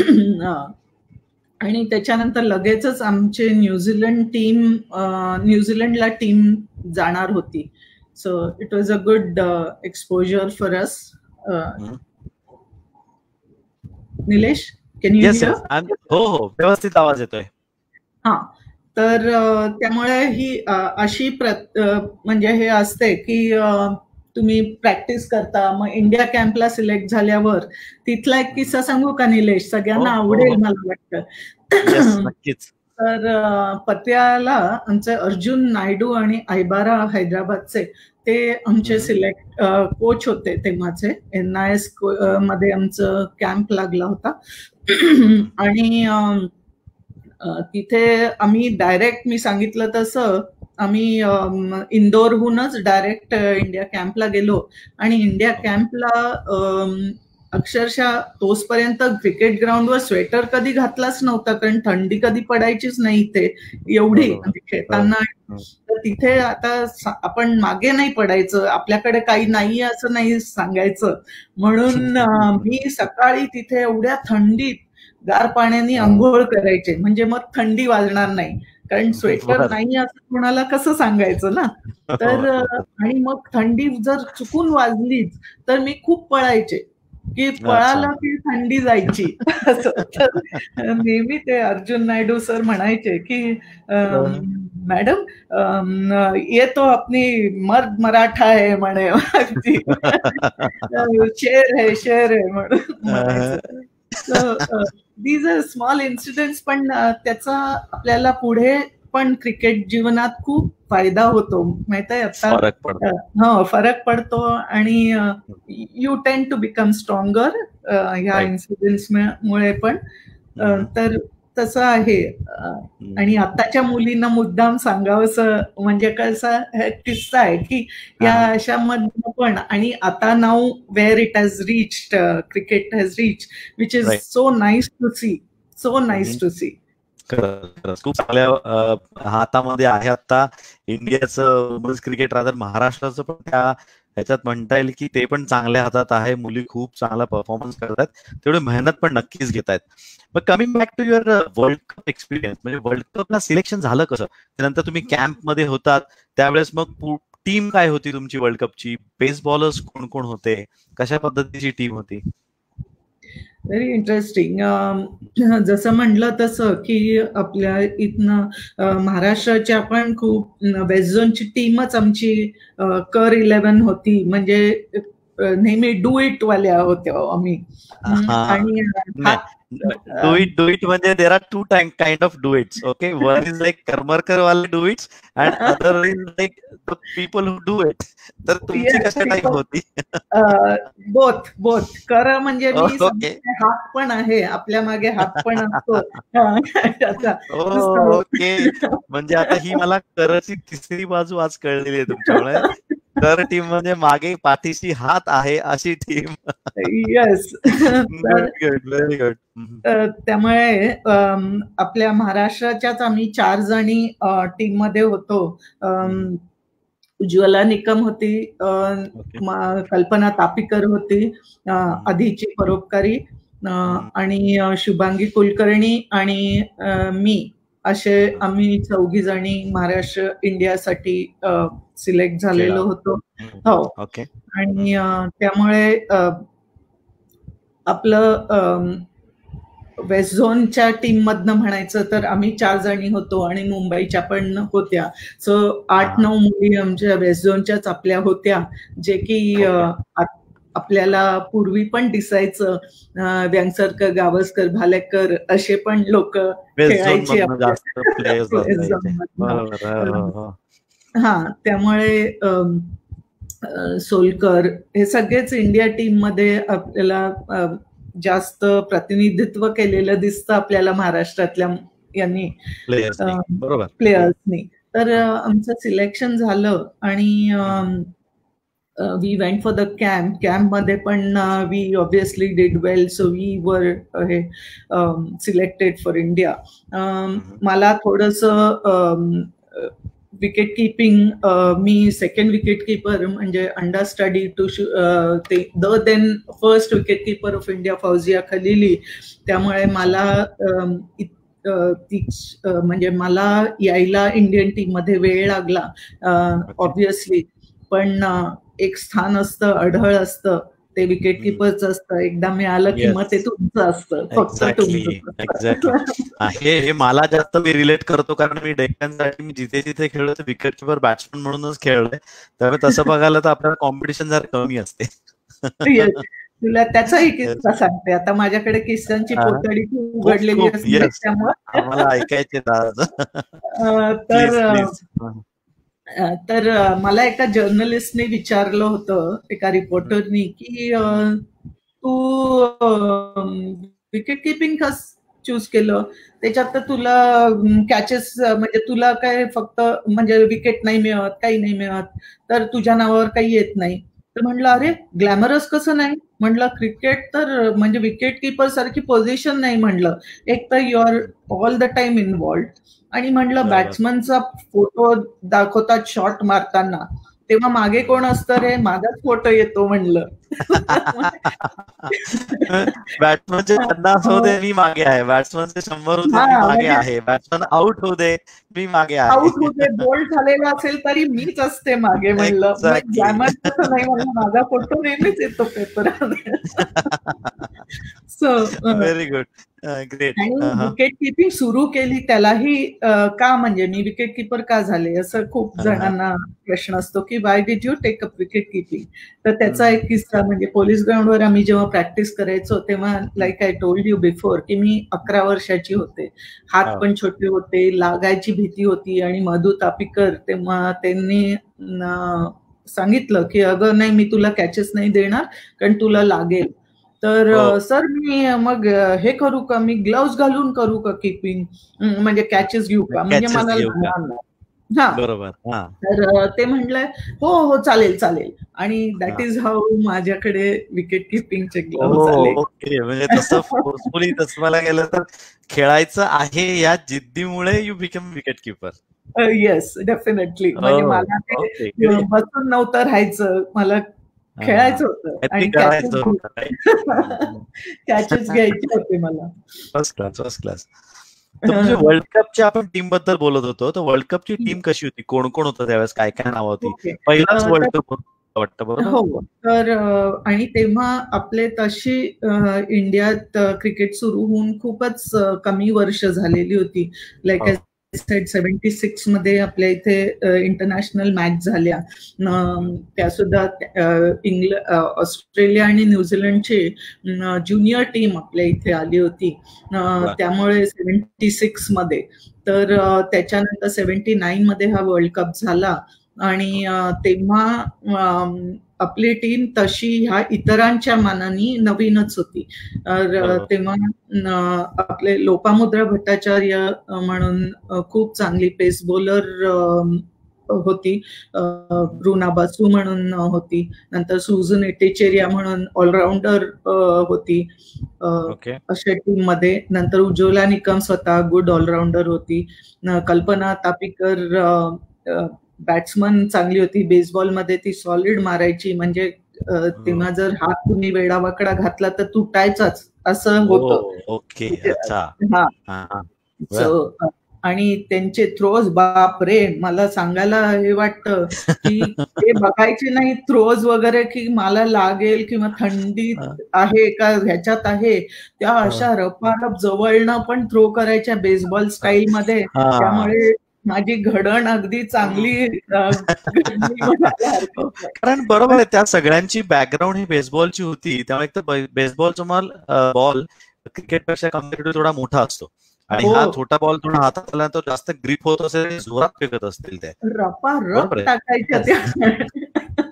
आणि त्याच्यानंतर लगेचच आमचे न्यूझीलंडला टीम जाणार होती. So it was a good exposure for us. Nilesh, can you hear? हो, व्यवस्थित आवाज येतोय. हा, तर त्यामुळे ही अशी म्हणजे हे असते की तुम्ही प्रॅक्टिस करता. मग इंडिया कॅम्पला सिलेक्ट झाल्यावर तिथला एक किस्सा सांगू का निलेश? सगळ्यांना आवडेल मला वाटतं. नक्कीच. तर पटियाला आमचे अर्जुन नायडू आणि आयबारा हैदराबादचे ते आमचे सिलेक्ट कोच होते तेव्हाचे. NIS मध्ये आमचं कॅम्प लागला होता आणि तिथे आम्ही डायरेक्ट, मी सांगितलं तसं आम्ही इंदोरहूनच डायरेक्ट इंडिया कॅम्पला गेलो. आणि इंडिया कॅम्पला अक्षरशः तोचपर्यंत क्रिकेट ग्राउंडवर स्वेटर कधी घातलाच नव्हता, कारण थंडी कधी पडायचीच नाही इथे एवढी खेळताना. तर तिथे आता आपण मागे नाही पडायचं, आपल्याकडे काही नाही असं नाही सांगायचं. म्हणून मी सकाळी तिथे एवढ्या थंडीत गार पाण्याने आंघोळ करायचे, म्हणजे मग थंडी वाजणार नाही, कारण स्वेटर नाही असं कोणाला कसं सांगायचं ना. तर आणि मग थंडी जर चुकून वाजलीच तर मी खूप पळायचे की पळाला की थंडी जायची. तर नेहमी ते अर्जुन नायडू सर म्हणायचे की मॅडम ये तो अपनी मर्द मराठा आहे म्हणे, शेर आहे म्हणून. दीज आर स्मॉल इन्सिडेंट्स, पण त्याचा आपल्याला पुढे पण क्रिकेट जीवनात खूप फायदा होतो, माहित आहे. आता फरक पडतो आणि you tend to become stronger ह्या इन्सिडेंट्स मुळे पण. तर तसं आहे. आणि आताच्या मुलींना मुद्दाम सांगावंसं म्हणजे कसा किस्सा आहे की या अशामधनं पण, आणि आता now where it has reached, cricket has reach, which is so nice to see, so nice to see. खरंच खूप चांगल्या हातामध्ये आहे आता इंडियाचं वुमेन्स क्रिकेट, रादर महाराष्ट्राचं पण त्या ह्याच्यात म्हणता येईल की ते पण चांगल्या हातात आहे. मुली खूप चांगला परफॉर्मन्स करतात, तेवढी मेहनत पण नक्कीच घेत आहेत. मग coming back to your world cup experience, म्हणजे वर्ल्ड कपला सिलेक्शन झालं कसं? त्यानंतर तुम्ही कॅम्प मध्ये होतात त्यावेळेस मग टीम काय होती तुमची वर्ल्ड कपची? बेस बॉलर्स कोण कोण होते? कशा पद्धतीची टीम होती? Very interesting. जसं म्हटलं तसं की आपल्या इथनं महाराष्ट्राच्या पण खूप वेस्ट झोनची टीमच आमची कर 11 होती, म्हणजे नेहमी डू इट वाल्या होत्या आम्ही. आणि डू इट म्हणजे there are two kind of do its. Okay, one is like Karmarkar वाले do its and other is like the people who do it. तर तुमची कशा टाईप होती? बोथ कर म्हणजे मी हात पण आहे, आपल्या मागे हात पण असतो. ओके, म्हणजे आता ही मला करची तिसरी बाजू आज कळलेली आहे तुमच्यामुळे. कर टीम म्हणजे मागे पाठीशी हात आहे अशी टीम. येस. Very good. त्यामुळे आपल्या महाराष्ट्राच्याच आम्ही 4 जणी टीम मध्ये होतो. उज्ज्वला निकम होती, कल्पना तापीकर होती, आधीची परोपकारी, आणि शुभांगी कुलकर्णी आणि मी, असे आम्ही 4 जणी महाराष्ट्र इंडियासाठी सिलेक्ट झालेलो होतो. हो. आणि त्यामुळे आपलं वेस्ट झोनच्या टीम मधनं म्हणायचं तर आम्ही 4 जणी होतो आणि मुंबईच्या पण होत्या. सो 8-9 मुली आमच्या वेस्ट झोनच्याच आपल्या होत्या, जे की आपल्याला पूर्वी पण दिसायचं. व्यंगसरकर, गावस्कर, भालेकर असे पण लोक खेळायचे. हा, त्यामुळे सोलकर हे सगळेच इंडिया टीम मध्ये आपल्याला जास्त प्रतिनिधित्व केलेलं दिसतं आपल्याला महाराष्ट्रातल्या यांनी, प्लेयर्सनी. तर आमचं सिलेक्शन झालं आणि we went for the camp मध्ये पण we obviously did well, so we were selected for India. मला थोडंसं विकेट कीपिंग, मी सेकंड विकेट कीपर म्हणजे understudy to the then first wicket keeper of India Fouzia Khalili. त्यामुळे मला म्हणजे मला यायला इंडियन टीम मध्ये वेळ लागला ऑब्विसली. पण एक स्थान असतं, अढळ असतं, ते विकेट कीपरचं असतं. एकदा मिळालं की मग ते तुमचं असतं, फक्त तुमचं. हे मला जास्त मी रिलेट करतो, कारण मी डेक्कनसाठी मी जिथे जिथे खेळलो तर विकेट कीपर बॅट्समन म्हणूनच खेळलोय. त्यामुळे तसं बघायला तर आपल्याला कॉम्पिटिशन जरा कमी असते. तुला त्याचाही किस्सा सांगते आता. माझ्याकडे किस्सांची पोतडी उघडलेली असते, त्यामुळे ऐकायचे. तर मला एका जर्नलिस्टने विचारलं होतं, एका रिपोर्टरनी, की तू विकेट किपिंग कसं चूज केलं? त्याच्यात तर तुला कॅचेस म्हणजे तुला काय फक्त म्हणजे विकेट नाही मिळत, काही नाही मिळत, तर तुझ्या नावावर काही येत नाही. तर म्हणलं अरे ग्लॅमरस कसं नाही? म्हणलं क्रिकेट तर म्हणजे विकेट कीपर सारखी पोझिशन नाही. म्हणलं एक तर you are all the time involved, आणि म्हणलं बॅट्समनचा फोटो दाखवतात शॉट मारताना, तेव्हा मागे कोण असतं रे? माझाच फोटो येतो. म्हणलं बॅट्समनचे 50 होऊ दे, मी मागे आहे. बॅट्समनचे 100 होऊ दे, मी मागे आहे. बॅट्समन आउट होऊ दे, मी मागे आहे. आउट होऊ दे, बोल्ड झालेला असेल तरी मीच असते मागे. म्हणलं नाही, म्हणलं माझा फोटो नेहमीच येतो पेपरात. So very good, great. आणि विकेट किपिंग सुरू केली त्यालाही का, म्हणजे मी विकेट किपर का झाले, असं खूप जणांना प्रश्न असतो की why did you take up wicket keeping. तर त्याचा एक किस्सा म्हणजे पोलीस ग्राउंडवर आम्ही जेव्हा प्रॅक्टिस करायचो तेव्हा, like I told you before, की मी 11 वर्षाची होते, हात पण छोटे होते, लागायची भीती होती. आणि मधू तापीकर तेव्हा त्यांनी सांगितलं की अगं नाही, मी तुला कॅचेस नाही देणार कारण तुला लागेल. तर सर मी मग हे करू का, मी ग्लव्स घालून करू का कीपिंग, म्हणजे कॅचेस घेऊ का, म्हणजे मला लहान हा बरोबर. तर ते म्हटलंय हो हो चालेल चालेल, आणि दॅट इज हाऊ माझ्याकडे विकेट किपिंगचे ग्लव्स आले. ओके, म्हणजे तसं फोर्सफुली तसं गेलं तर खेळायचं आहे या जिद्दीमुळे you become wicket keeper. Yes definitely, म्हणजे मला ते बसून नव्हतं राहायचं, मला खेळायचं होतं आणि कॅचेस घ्यायचे होते मला. First class first class. म्हणजे वर्ल्ड कपच्या आपण टीम बद्दल बोलत होतो, तर वर्ल्ड कपची टीम कशी होती, कोण कोण होतं त्यावेळेस, काय काय नाव होती, पहिलाच वर्ल्ड कप वाटतं बरोबर. हो, तर आणि तेव्हा आपले तशी इंडियात क्रिकेट सुरू होऊन खूपच कमी वर्ष झालेली होती. लाईक 76 मध्ये आपल्या इथे इंटरनॅशनल मॅच झाल्या, त्या सुद्धा ऑस्ट्रेलिया आणि न्यूझीलंडची ज्युनियर टीम आपल्या इथे आली होती, त्यामुळे 76 मध्ये. तर त्याच्यानंतर 79 मध्ये हा वर्ल्ड कप झाला, आणि तेव्हा आपली टीम तशी ह्या इतरांच्या मानाने नवीनच होती. तेव्हा आपले लोपामुद्रा भट्टाचार्य म्हणून खूप चांगली पेस बॉलर होती, ब्रुना बासू म्हणून होती, नंतर सुझन एटेचेरिया म्हणून ऑलराऊंडर होती अशा टीम मध्ये. नंतर उज्ज्वला निकम स्वतः गुड ऑलराऊंडर होती. कल्पना तापिकर बॅट्समन चांगली होती, बेसबॉल मध्ये ती सॉलिड मारायची, म्हणजे तेव्हा जर हात तुम्ही वेडावाकडा घातला तर तुटायचाच असं होतं. ओके, आणि त्यांचे थ्रोज, बाप रे, मला सांगायला हे वाटतं की ते बघायचे नाही थ्रोज वगैरे की मला लागेल किंवा थंडी आहे का ह्याच्यात आहे, त्या अशा रपारप जवळनं पण थ्रो करायच्या बेसबॉल स्टाईल मध्ये, त्यामुळे माझी घडण अगदी चांगली. कारण बरोबर आहे, त्या सगळ्यांची बॅकग्राऊंड ही बेसबॉलची होती, त्यामुळे एक तर बेसबॉलचा बॉल क्रिकेटपेक्षा कम्पॅरेटिव्ह थोडा मोठा असतो, आणि हा छोटा बॉल थोडा हातात आला तर जास्त ग्रिप होत असेल, जोरात फेकत असतील ते, रपारप टाकायच्या त्या.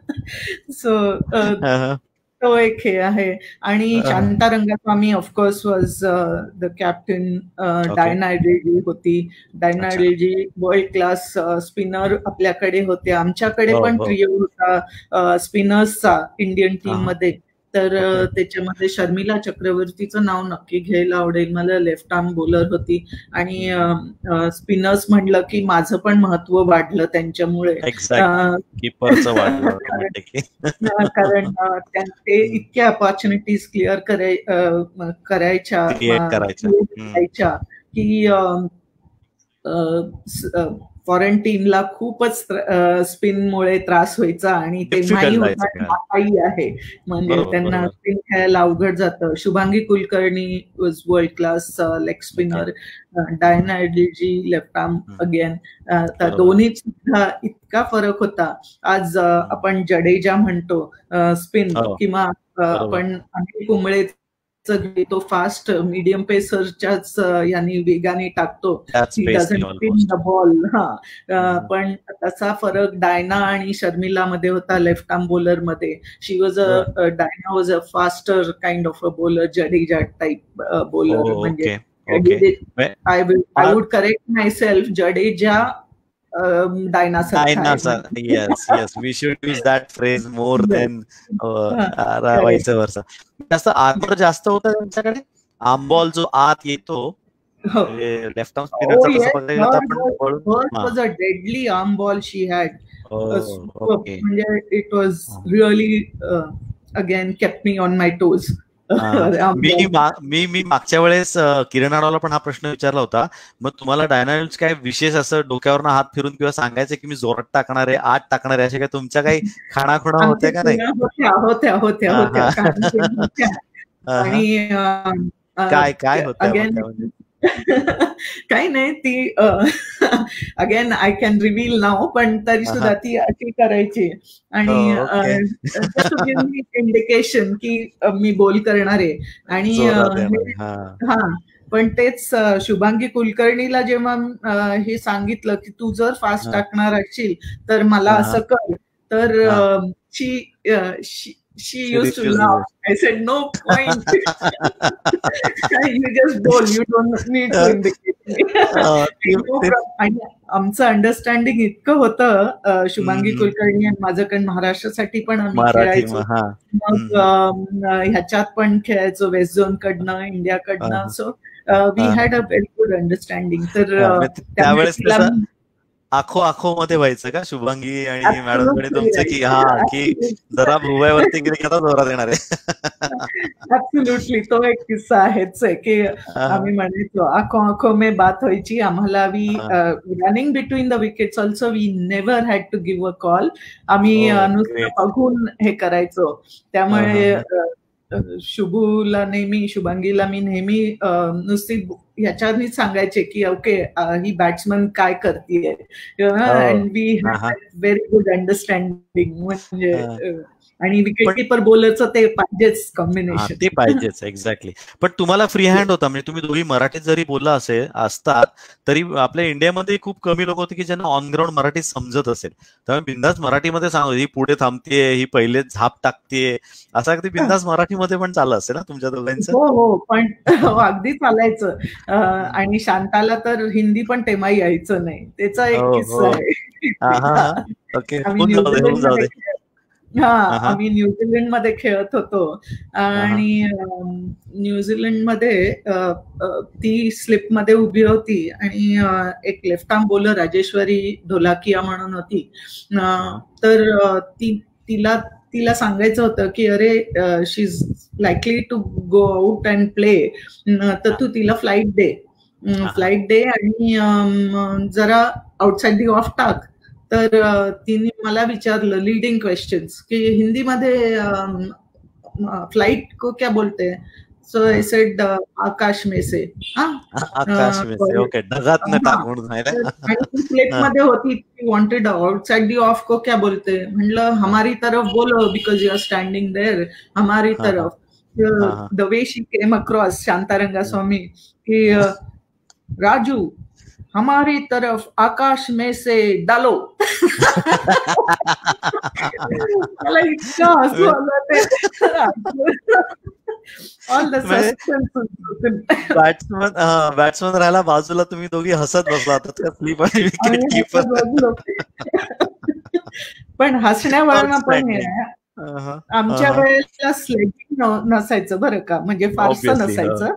सो तो एक हे आहे. आणि Shanta Rangaswamy of course was the captain. Diana Edulji होती. Diana Edulji world class spinner आपल्याकडे होते, आमच्याकडे पण ट्रिओ होता स्पिनर्सचा इंडियन टीम मध्ये. तर त्याच्यामध्ये शर्मिला चक्रवर्तीचं नाव नक्की घ्यायला आवडेल मला, लेफ्ट आर्म बॉलर होती. आणि स्पिनर्स म्हणलं की माझं पण महत्व वाढलं त्यांच्यामुळे, कारण ते इतक्या अपॉर्च्युनिटीज क्लिअर करायच्या की फॉरेन टीमला खूपच स्पिनमुळे त्रास व्हायचा, आणि तेव्हाही आई आहे, म्हणजे त्यांना स्पिन खेळायला अवघड जातं. Shubhangi Kulkarni was world class leg spinner, Diana Edulji left arm again. तर दोन्हीत सुद्धा इतका फरक होता. आज आपण जडेजा म्हणतो स्पिन, किंवा आपण अनिल कुंबळे तो फास्ट मीडियम पेसरच्याच यांनी वेगाने टाकतो, बॉल. पण तसा फरक डायना आणि शर्मिला मध्ये होता लेफ्ट आर्म बॉलर मध्ये. She was Diana was a faster kind of a bowler, Jadeja type bowler. म्हणजे I would correct myself, Jadeja dinosaur. Yes, we should use that phrase more than vice versa. जास्त आर्मर जास्त होता त्यांच्याकडे, आर्म बॉल जो आत येतो लेफ्ट आर्म स्पिनरचा, तसं बघायला आपण was a deadly arm ball she had. म्हणजे it was really again kept me on my toes. मी मागच्या वेळेस किरण आडवाला पण हा प्रश्न विचारला होता, मग तुम्हाला डायना एडेल्जी काय विशेष असं डोक्यावरनं हात फिरून किंवा सांगायचं की मी जोरात टाकणार आहे, आत टाकणार आहे, अशा काय तुमच्या काही खाणाखुणा होत्या का नाही? होत्या. आणि काय होत्या? काही नाही, ती अगेन आय कॅन रिव्हील नाव, पण तरी सुद्धा ती अशी करायची, आणि इंडिकेशन की मी बोल करणार आहे. आणि पण तेच शुभांगी कुलकर्णीला जेव्हा हे सांगितलं की तू जर फास्ट टाकणार असशील तर मला असं कर, तर She used to laugh. I said, no point. You just bowl. You don't need to indicate me. आणि आमचं अंडरस्टँडिंग इतकं होतं शुभांगी कुलकर्णी आणि माझं, कारण महाराष्ट्रासाठी पण आम्ही खेळायचो. मग ह्याच्यात पण खेळायचो, वेस्ट झोन कडनं, इंडियाकडनं. So we had a very good understanding. तर त्यावेळेस आखो मध्ये व्हायचं का शुभांगी आणि मॅडम कडे तुमचं, की की जरा भुवयावरती गेले आता जोरात येणार आहे? ऍब्सोल्युटली. तो एक किस्सा आहेच आहे की आम्ही म्हणायचो आखो में बात व्हायची आम्हाला. We running between the wickets also we never had to give a call. आम्ही नुसतं बघून हे करायचो. त्यामुळे शुभूला नेहमी, शुभांगीला मी नेहमी नुसती ह्याच्यानी सांगायचे की ओके ही बॅट्समन काय करतीये. And we had very good understanding. म्हणजे आणि विकेट कीपर बॉलरचं ते पाहिजेच कॉम्बिनेशन. ते पाहिजेच, एक्झॅक्टली. पण तुम्हाला फ्री हँड होता, म्हणजे तुम्ही दोघी मराठीत जरी बोलला असतात तरी आपल्या इंडियामध्ये खूप कमी लोक होते की ज्यांना ऑन ग्राउंड मराठी समजत असेल. त्यामुळे बिंदास मराठीमध्ये सांगतो, ही पुढे थांबतेय, ही पहिले झाप टाकतेय, असं अगदी बिंदास मराठीमध्ये पण चाललं असेल ना तुमच्या दोघांचं? हो, पण अगदी चालायचं. आणि शांताला तर हिंदी पण तेव्हा यायचं नाही. त्याचा एक किस्सा आहे. आम्ही न्यूझीलंडमध्ये खेळत होतो आणि न्यूझीलंडमध्ये ती स्लिपमध्ये उभी होती आणि एक left arm bowler Rajeshwari Dholakia म्हणून होती. तर तिला सांगायचं होतं की अरे she is likely to go out and play, तर तू तिला फ्लाईट दे आणि जरा आउटसाइड दी ऑफ टाक. तर तिने मला विचारलं लिडिंग क्वेश्चन्स की हिंदीमध्ये फ्लाइट को क्या बोलते हैं. सो आय सेड आकाश में से. ओके, ढगात न टाक म्हणून. आणि प्लेटमध्ये होती, वॉन्टेड आउटसाइड दी ऑफ को क्या बोलते. म्हणलं हमारी तरफ बोलो because you are standing there, हमारी तरफ. The way she came across, शांतारंगा स्वामी, की राजू हमारी तरफ आकाश में से डालो. मला इतकं हसू आलं ते. बॅट्समन राहायला बाजूला, तुम्ही दोघी हसत बसला होता स्लीप आणि विकेट कीपर. पण हसण्यावरनं पण आमच्या वेळेला स्लेजिंग नसायचं बरं का, म्हणजे फारसं नसायचं.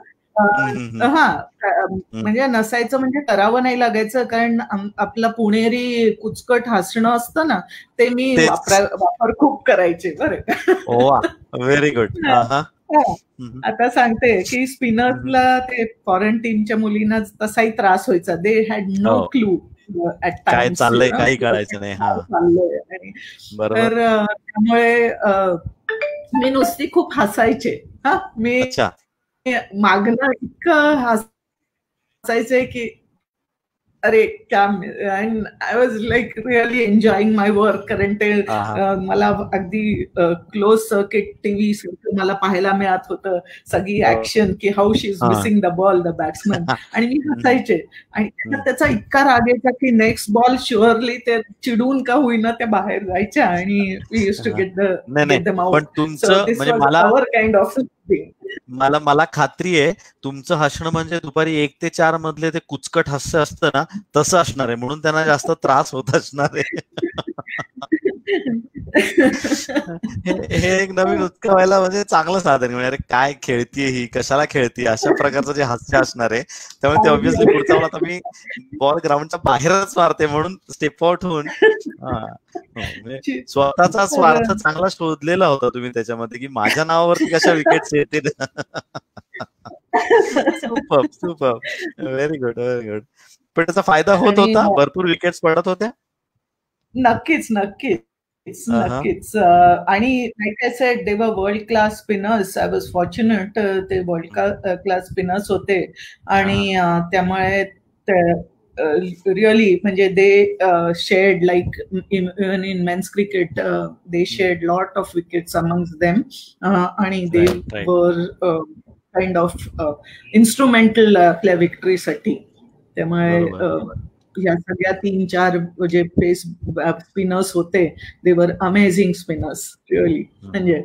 म्हणजे नसायचं म्हणजे करावं नाही लागायचं, कारण आपलं पुणेरी कुचकट हसणं असतं ना, ते मी वापर खूप करायचे बरं का. Very good. आता सांगते की स्पिनर्सला ते फॉरेन टीमच्या मुलींना तसाही त्रास व्हायचा. दे हॅड नो क्लू काय चाललंय, काही कळायचं नाही. तर त्यामुळे मी नुसती खूप हसायचे. मी मागणं इतकं हसायचंय की अरे क्या. And I was like really enjoying my work, कारण ते मला अगदी क्लोज सर्किट टीव्ही मला पाहायला मिळत होतं, सगळी ऍक्शन की how she is missing the ball, the batsman. आणि मी हसायचे आणि त्याचा इतका राग यायचा की नेक्स्ट बॉल शुअरली ते चिडून का होईना त्या बाहेर जायच्या आणि we used to get them out. Kind of मला खात्री आहे तुमचं हसणं म्हणजे दुपारी 1 ते 4 मधले ते कुचकट हास्य असतं ना, तसं असणार आहे, म्हणून त्यांना जास्त त्रास होत असणार आहे. हे एक नवीन उत्सवायला म्हणजे चांगलं साधन, म्हणजे काय खेळतीये ही, कशाला खेळतीये, अशा प्रकारचं जे हास्य असणार आहे. त्यामुळे ते ऑब्व्हियसली पुढचा मला मी बॉल ग्राउंडच्या बाहेरच मारते म्हणून स्टेप आउट होऊन स्वतःचा स्वार्थ चांगला शोधलेला होता तुम्ही त्याच्यामध्ये, की माझ्या नावावरती कशा विकेट्स येतील. Super, very good, very good. पण त्याचा फायदा होत होता, भरपूर विकेट्स पडत होत्या. नक्कीच. आणि like I said, they were world class spinners. I was fortunate, ते वर्ल्ड क्लास स्पिनर्स होते आणि त्यामुळे रिअली म्हणजे they shared like even in men's cricket they shared lot of wickets amongst them आणि they were kind of instrumental आपल्या विक्टरीसाठी. त्यामुळे या सगळ्या 3-4 जे पेस स्पिनर्स होते, दे वर अमेझिंग स्पिनर्स रिअली. म्हणजे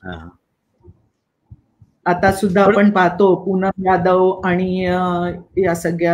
आता सुद्धा आपण पाहतो पूनम यादव आणि या सगळ्या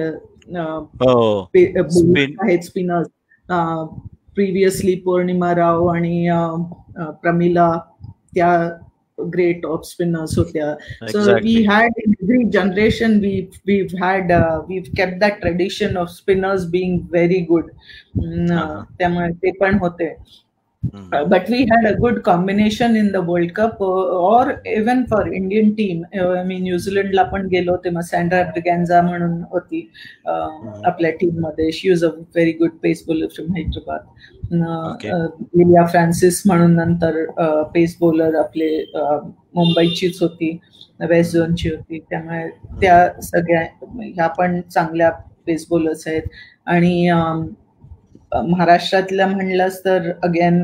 आहेत स्पिनर्स, प्रिव्हियसली पौर्णिमा राव आणि प्रमिला, त्या great off spinners होत्या. So we had in every generation we've kept that tradition of spinners being very good. त्यामुळे ते पण होते. But we had a good combination in the World Cup, or even for Indian team. मी न्यूझीलंडला पण गेलो तेव्हा सँड्रा ब्रिगॅन्झा म्हणून होती आपल्या टीम मध्ये. She was a very good pace bowler from Hyderabad. Lilia Francis म्हणून नंतर पेस बॉलर आपले मुंबईचीच होती, वेस्ट झोनची होती. त्यामुळे त्या सगळ्या ह्या पण चांगल्या पेस बॉलर्स आहेत. आणि महाराष्ट्रातल्या म्हणलंच तर अगेन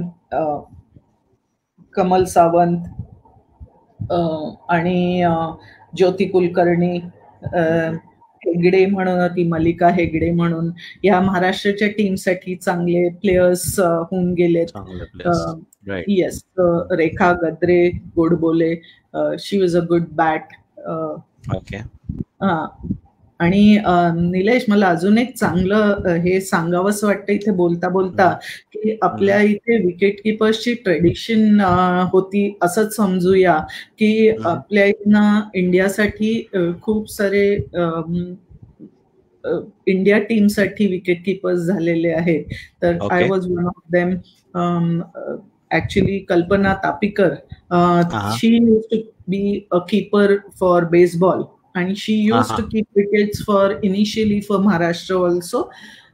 कमल सावंत आणि ज्योती कुलकर्णी, हेगडे म्हणून होती, मलिका हेगडे म्हणून, या महाराष्ट्राच्या टीमसाठी चांगले प्लेयर्स होऊन गेलेत. Yes, Rekha Gadre, Godbole, she was a good bat. आणि निलेश, मला अजून एक चांगलं हे सांगावंच वाटतं इथे बोलता बोलता, की आपल्या इथे विकेट किपर्सची ट्रेडिशन होती असंच समजूया, की आपल्या इथनं इंडियासाठी खूप सारे इंडिया टीमसाठी विकेट किपर्स झालेले आहेत. तर I was one of them. Actually Kalpana Tapikar, she use to be a keeper for baseball and she used to keep wickets for initially for Maharashtra also.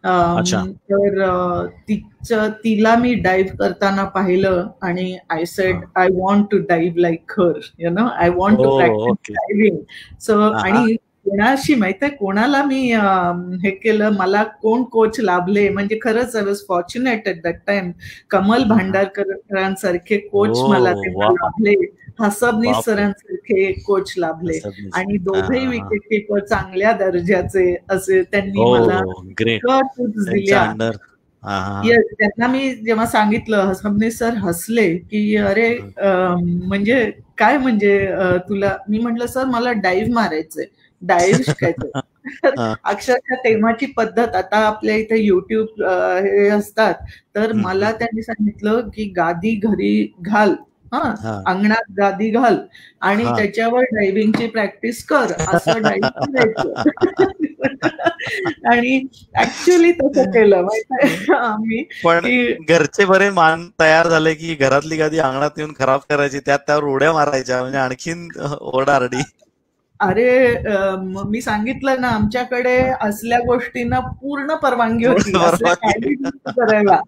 तर तिला मी डाईव्ह करताना पाहिलं आणि I said I want to dive like her, you know, I want to practice diving. So आणि कोणाशी माहितीये कोणाला मी हे केलं, मला कोण कोच लाभले, म्हणजे खरंच I was fortunate at that time. Kamal भांडारकरांसारखे कोच मला तेव्हा लाभले, हसबनीस सरांसारखे कोच लाभले, आणि दोघेही विकेट किपर चांगल्या दर्जाचे असे त्यांनी मला टिप्स दिल्या. येस, त्यांना मी जेव्हा सांगितलं, हसबनीस सर हसले की अरे म्हणजे काय, म्हणजे तुला, मी म्हटलं सर मला डाईव्ह मारायचंय, डाईव्ह शिकायचं. अक्षरशः तेव्हाची पद्धत, आता आपल्या इथे युट्यूब हे असतात, तर मला त्यांनी सांगितलं की गादी घरी घाल, अंगणात गादी घाल आणि त्याच्यावर डायव्हिंगची प्रॅक्टिस कर, असं डायव्हिंग करायचं. आणि ऍक्च्युअली तसं केलं माहिती आम्ही. पण घरचे बरे मान तयार झाले की घरातली गादी अंगणात येऊन खराब करायची, त्यावर उड्या मारायच्या, म्हणजे आणखीन ओरडारडी. अरे मी सांगितलं ना, आमच्याकडे असल्या गोष्टींना पूर्ण परवानगी होती करायला.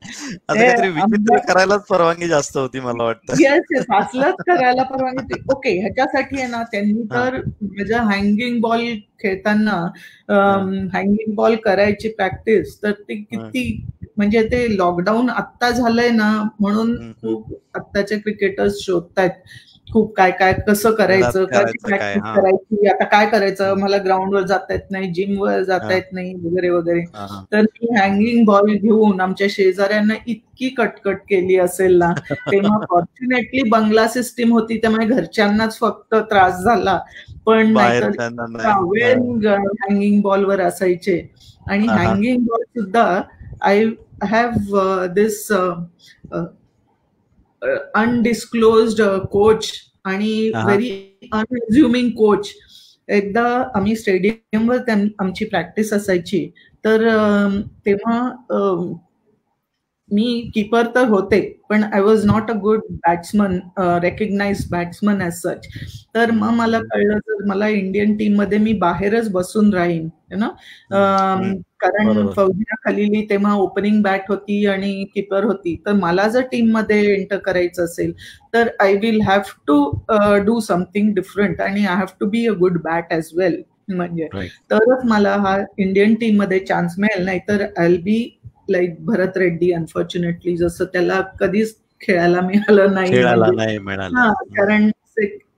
करायलाच परवानगी जास्त होती मला वाटतं. येस, असलंच करायला परवानगी होती. ओके, ह्याच्यासाठी आहे ना, त्यांनी तर माझ्या हँगिंग बॉल खेळताना हँगिंग बॉल करायची प्रॅक्टिस, तर ती किती, म्हणजे ते लॉकडाऊन आत्ता झालंय ना, म्हणून खूप आत्ताचे क्रिकेटर्स शोधतायत खूप काय काय कसं करायचं, कशी प्रॅक्टिस करायची, आता काय करायचं, मला ग्राउंडवर जाता येत नाही, जिमवर जाता येत नाही वगैरे वगैरे. तर मी हँगिंग बॉल घेऊन आमच्या शेजाऱ्यांना इतकी कटकट केली असेल ना. तेव्हा फॉर्च्युनेटली बंगला सिस्टीम होती, त्यामुळे घरच्यांनाच फक्त त्रास झाला, पण नाहीतर हँगिंग बॉलवर असायचे. आणि हँगिंग बॉल सुद्धा I have this undisclosed coach आणि व्हेरी अनअज्युमिंग कोच. एकदा आम्ही स्टेडियमवर आमची प्रॅक्टिस असायची, तर तेव्हा मी कीपर तर होते, पण I was not a good batsman, recognise batsman as such. तर मग मला कळलं, तर मला इंडियन टीम मध्ये मी बाहेरच बसून राहीन ना, कारण फौजिया खलीली तेव्हा ओपनिंग बॅट होती आणि कीपर होती. तर मला जर टीम मध्ये एंटर करायचं असेल तर I will have to do something different, and I have to be a good bat as well, म्हणजे तरच मला हा इंडियन टीम मध्ये चान्स मिळेल. नाही तर I will be like Bharat Reddy, unfortunately, जसं त्याला कधीच खेळायला मिळालं नाही. कारण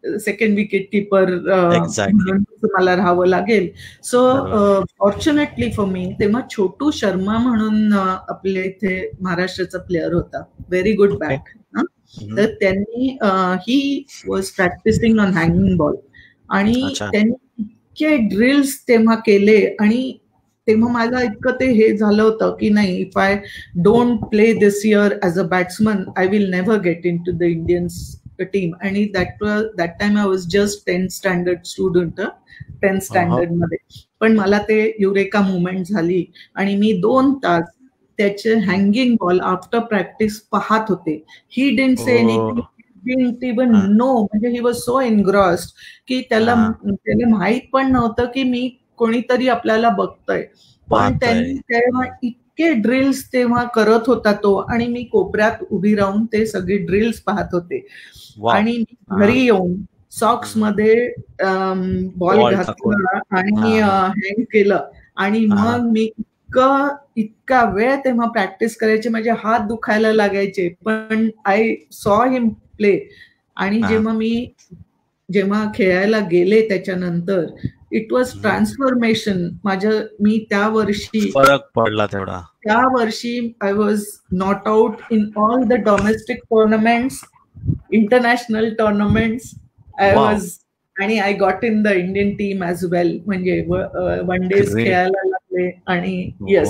सेकंड विकेट कीपर Exactly. म्हणून मला राहावं लागेल. सो फॉर्च्युनेटली फॉर मी तेव्हा छोटू शर्मा म्हणून आपल्या इथे महाराष्ट्राचा प्लेअर होता, व्हेरी गुड Okay. बॅट. तर त्यांनी he was practicing on hanging ball आणि अच्छा. त्यांनी इतके ड्रिल्स तेव्हा केले आणि तेव्हा मला इतकं ते हे झालं होतं की नाही, if I don't play this year as a batsman I will never get into the Indians team. And that time I was just 10th standard student, 10th standard मध्ये. पण मला ते युरेका मुवमेंट झाली आणि मी 2 तास त्याचे हँगिंग बॉल आफ्टर प्रॅक्टिस पाहत होते. He didn't say anything, didn't even know, म्हणजे ही वॉज सो एनग्रॉस्ड की त्याला माहित पण नव्हतं की मी कोणीतरी आपल्याला बघतोय. पण त्यांनी तेव्हा इतके ड्रिल्स तेव्हा करत होता तो आणि मी कोपऱ्यात उभी राहून ते सगळे ड्रिल्स पाहत होते. आणि घरी येऊन सॉक्स मध्ये बॉल घातला आणि हँग केलं आणि मग मी इतका वेळ तेव्हा प्रॅक्टिस करायचे, माझे हात दुखायला लागायचे. पण आय सॉ हिम प्ले. आणि जेव्हा खेळायला गेले त्याच्यानंतर इट वॉज ट्रान्सफॉर्मेशन. मी त्या वर्षी फरक पडला तेवढा. त्या वर्षी I was not out in all the domestic tournaments, international tournaments. I was, आणि I got in the Indian team as well. म्हणजे वन डेज खेळायला लागले आणि येस.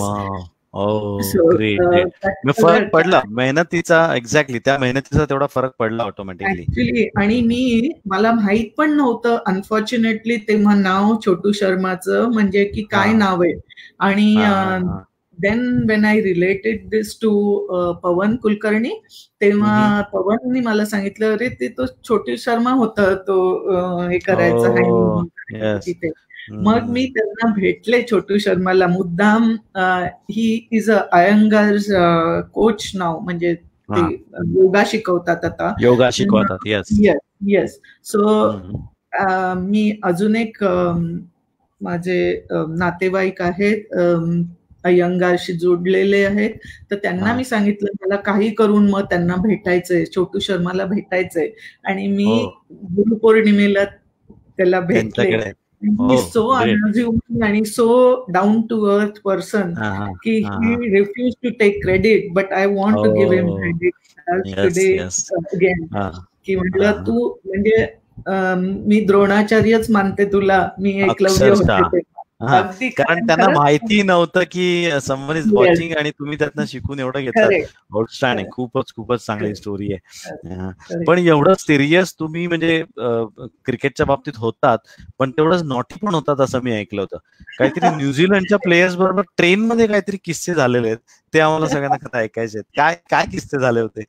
फरक पडला मेहनतीचा. एक्झॅक्टली त्या मेहनतीचा तेवढा फरक पडला ऑटोमॅटिकली ऍक्च्युली. आणि मला माहित पण नव्हतं अनफॉर्च्युनेटली तेव्हा नाव छोटू शर्माचं म्हणजे की काय नाव आहे. आणि then when I related this to Pawan Kulkarni, तेव्हा पवननी मला सांगितलं, अरे ते तो छोटू शर्मा होता, तो हे करायचा तिथे. मग मी त्यांना भेटले छोटू शर्माला मुद्दाम. He is a Iyengar coach नाव, म्हणजे ते योगा शिकवतात आता. योगा शिकवतात. येस. सो मी अजून एक माझे नातेवाईक आहेत अयंगारशी जोडलेले आहेत, तर त्यांना मी सांगितलं मला काही करून मग त्यांना भेटायचंय, छोटू शर्माला भेटायचंय. आणि मी गुरुपौर्णिमेला त्याला भेटले. सो अनअज्युमिंग आणि so down to earth person की he refuse to take credit, but I want to give him credit today again. की म्हटलं तू म्हणजे मी द्रोणाचार्यच मानते तुला, मी एकलव्य होते. कारण त्यांना माहिती नव्हतं की समवन इज वॉचिंग आणि तुम्ही त्यातनं शिकून एवढं घेतात. आउटस्टँडिंग. खूपच चांगली स्टोरी आहे. पण एवढं सिरियस तुम्ही म्हणजे क्रिकेटच्या बाबतीत होतात, पण तेवढंच नॉटी पण होतात असं मी ऐकलं होतं. काहीतरी न्यूझीलंडच्या प्लेयर्स बरोबर ट्रेन मध्ये काहीतरी किस्से झालेले आहेत, ते आम्हाला सगळ्यांना कथा ऐकायचे आहेत. काय किस्से झाले होते?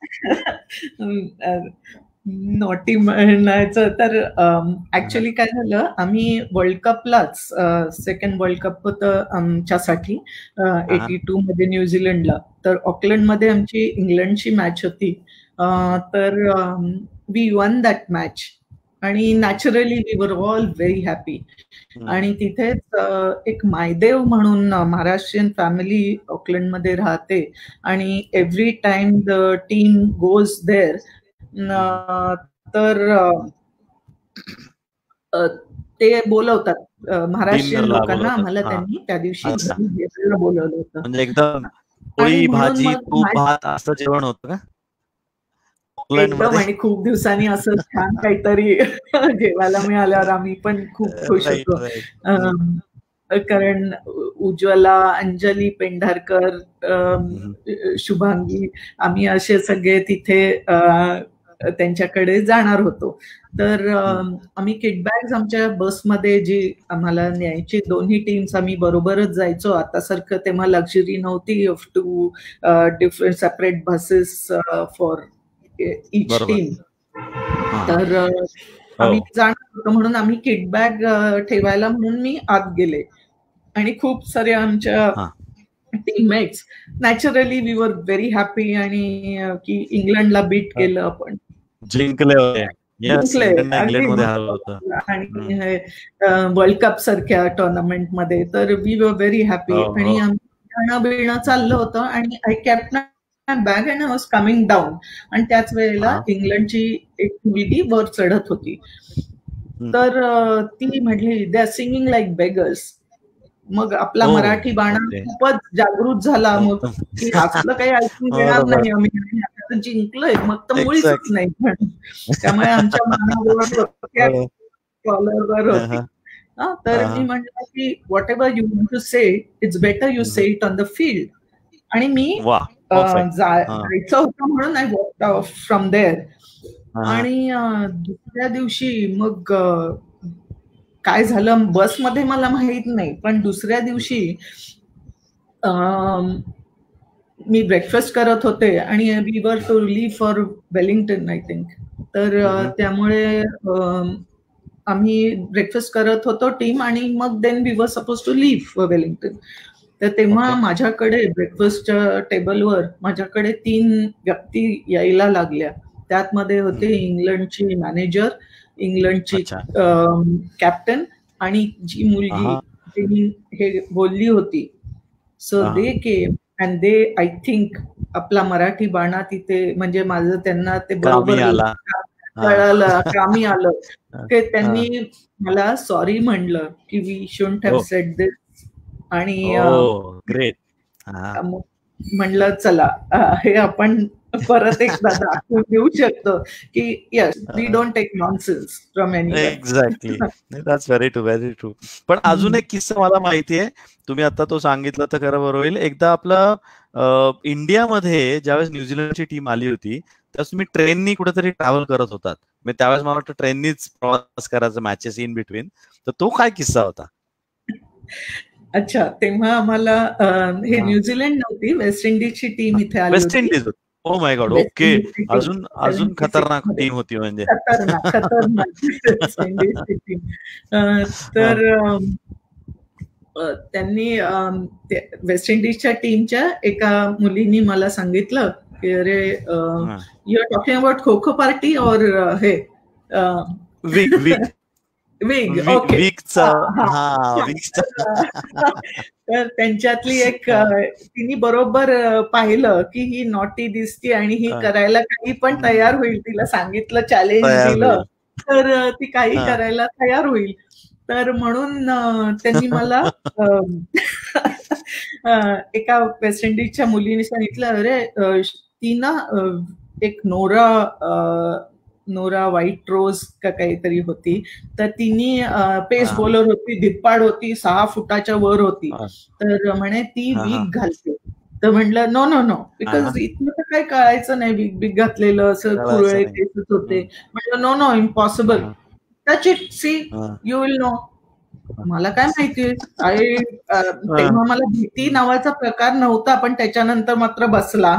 नॉटी म्हणायचं तर ऍक्च्युली काय झालं, आम्ही वर्ल्ड कपलाच, सेकंड वर्ल्ड कप होतं आमच्यासाठी 82 मध्ये न्यूझीलंडला. तर ऑकलंडमध्ये आमची इंग्लंडची मॅच होती. तर वी वन दॅट मॅच आणि naturally we were all very happy. आणि तिथेच एक मायदेव म्हणून महाराष्ट्रीयन फॅमिली ऑकलंडमध्ये राहते आणि every time the team goes there तर ते बोलवतात महाराष्ट्रीयन लोकांना. आम्हाला त्यांनी त्या दिवशी बोलवलं होतं. म्हणजे एकदम पोळी भाजी तूप भात असं जेवण होतं का? एकदम. आणि खूप दिवसांनी असं छान काहीतरी जेवायला मिळाल्यावर आम्ही पण खूप खुश होतो. कारण उज्ज्वला, अंजली पेंढारकर, शुभांगी, आम्ही असे सगळे तिथे त्यांच्याकडे जाणार होतो. तर आम्ही किटबॅग्स आमच्या बसमध्ये जी आम्हाला न्यायची, दोन्ही टीम्स आम्ही बरोबरच जायचो. आता सारखं तेव्हा लक्झरी नव्हती of two different separate buses for each team. तर आम्ही जाणार होतो म्हणून आम्ही किटबॅग ठेवायला म्हणून मी आत गेले आणि खूप सारे आमच्या teammates. Naturally we were very happy आणि की इंग्लंडला बीट केलं आपण, जिंकले आणि वर्ल्ड कप सारख्या टुर्नामेंट मध्ये. तर वी वर व्हेरी हॅपी आणि खाणं बिळणं चाललं होतं. आणि I kept my bag and I was coming down. आणि त्याच वेळेला इंग्लंडची एक मुलगी वर चढत होती. तर ती म्हटली they are singing like beggars. मग आपला मराठी बाणा खूपच जागृत झाला. मग की असलं काही ऐकून येणार नाही आम्ही, आता जिंकलोय मग तर मुळीच नाही. त्यामुळे आमच्या मनावर कॉलरवर होती. तर मी म्हटलं की whatever you want to say it's better you say it on the field. आणि मी जायचं होतं म्हणून I walked off from there. आणि दुसऱ्या दिवशी मग काय झालं बसमध्ये मला माहित नाही, पण दुसऱ्या दिवशी मी ब्रेकफास्ट करत होते आणि we were to leave for Wellington I think. तर त्यामुळे आम्ही ब्रेकफास्ट करत होतो टीम, आणि मग then we were suppose to leave for Wellington. तर तेव्हा माझ्याकडे ब्रेकफास्टच्या टेबलवर माझ्याकडे 3 व्यक्ती यायला लागल्या. त्यातमध्ये होते इंग्लंडची मॅनेजर, इंग्लंडची कॅप्टन, आणि जी मुलगी हे बोलली होती. So they came and they I think आपला मराठी बाणा तिथे म्हणजे माझं त्यांना ते बरोबर कळालं, कामी आलं. की त्यांनी मला सॉरी म्हणलं की we shouldn't have said this. आणि ग्रेट म्हणलं चला हे आपण परत एकदा दाखवून देऊ शकतो की yes we don't take nonsense from any. Exactly, that's very true, very true. पण अजून एक किस्सा मला माहिती आहे, तुम्ही आता तो सांगितलं तर खरं बरं होईल. एकदा आपलं इंडियामध्ये ज्यावेळेस न्यूझीलंडची टीम आली होती त्यावेळेस तुम्ही ट्रेननी कुठेतरी ट्रॅव्हल करत होतात. त्यावेळेस मला वाटतं ट्रेननीच प्रवास करायचा मॅचेस इन बिटवीन. तर तो काय किस्सा होता? अच्छा, तेव्हा आम्हाला हे न्यूझीलंड नव्हती, वेस्ट इंडिजची टीम इथे आली होती. West Indies. Oh my God. Okay, अजून खतरनाक टीम होती म्हणजे. खतरनाक वेस्ट इंडिजची टीम. तर त्यांनी वेस्ट इंडिजच्या टीमच्या एका मुलीनी मला सांगितलं की अरे you are talking about kho kho party और हे तर त्यांच्यातली एक तिने बरोबर पाहिलं की ही नॉटी दिसती आणि ही करायला काही पण तयार होईल. तिला सांगितलं, चॅलेंज दिलं तर ती काही करायला तयार होईल. तर म्हणून त्यांनी मला एका वेस्ट इंडिजच्या मुलीने सांगितलं अरे ती ना एक नोरा व्हाईट रोज का काहीतरी होती. तर तिने पेस बॉलर होती, धिप्पाड होती, 6 फुटाच्या वर होती. तर म्हणे ती वीक घालते. तर म्हटलं नो नो नो, बिकॉज इथलं तर काही कळायचं नाही वीक घातलेलं, असं कुरळे केसच होते. म्हटलं no no, impossible, touch it, see you will know. मला काय माहिती, तेव्हा मला भीती नावाचा प्रकार नव्हता, पण त्याच्यानंतर मात्र बसला.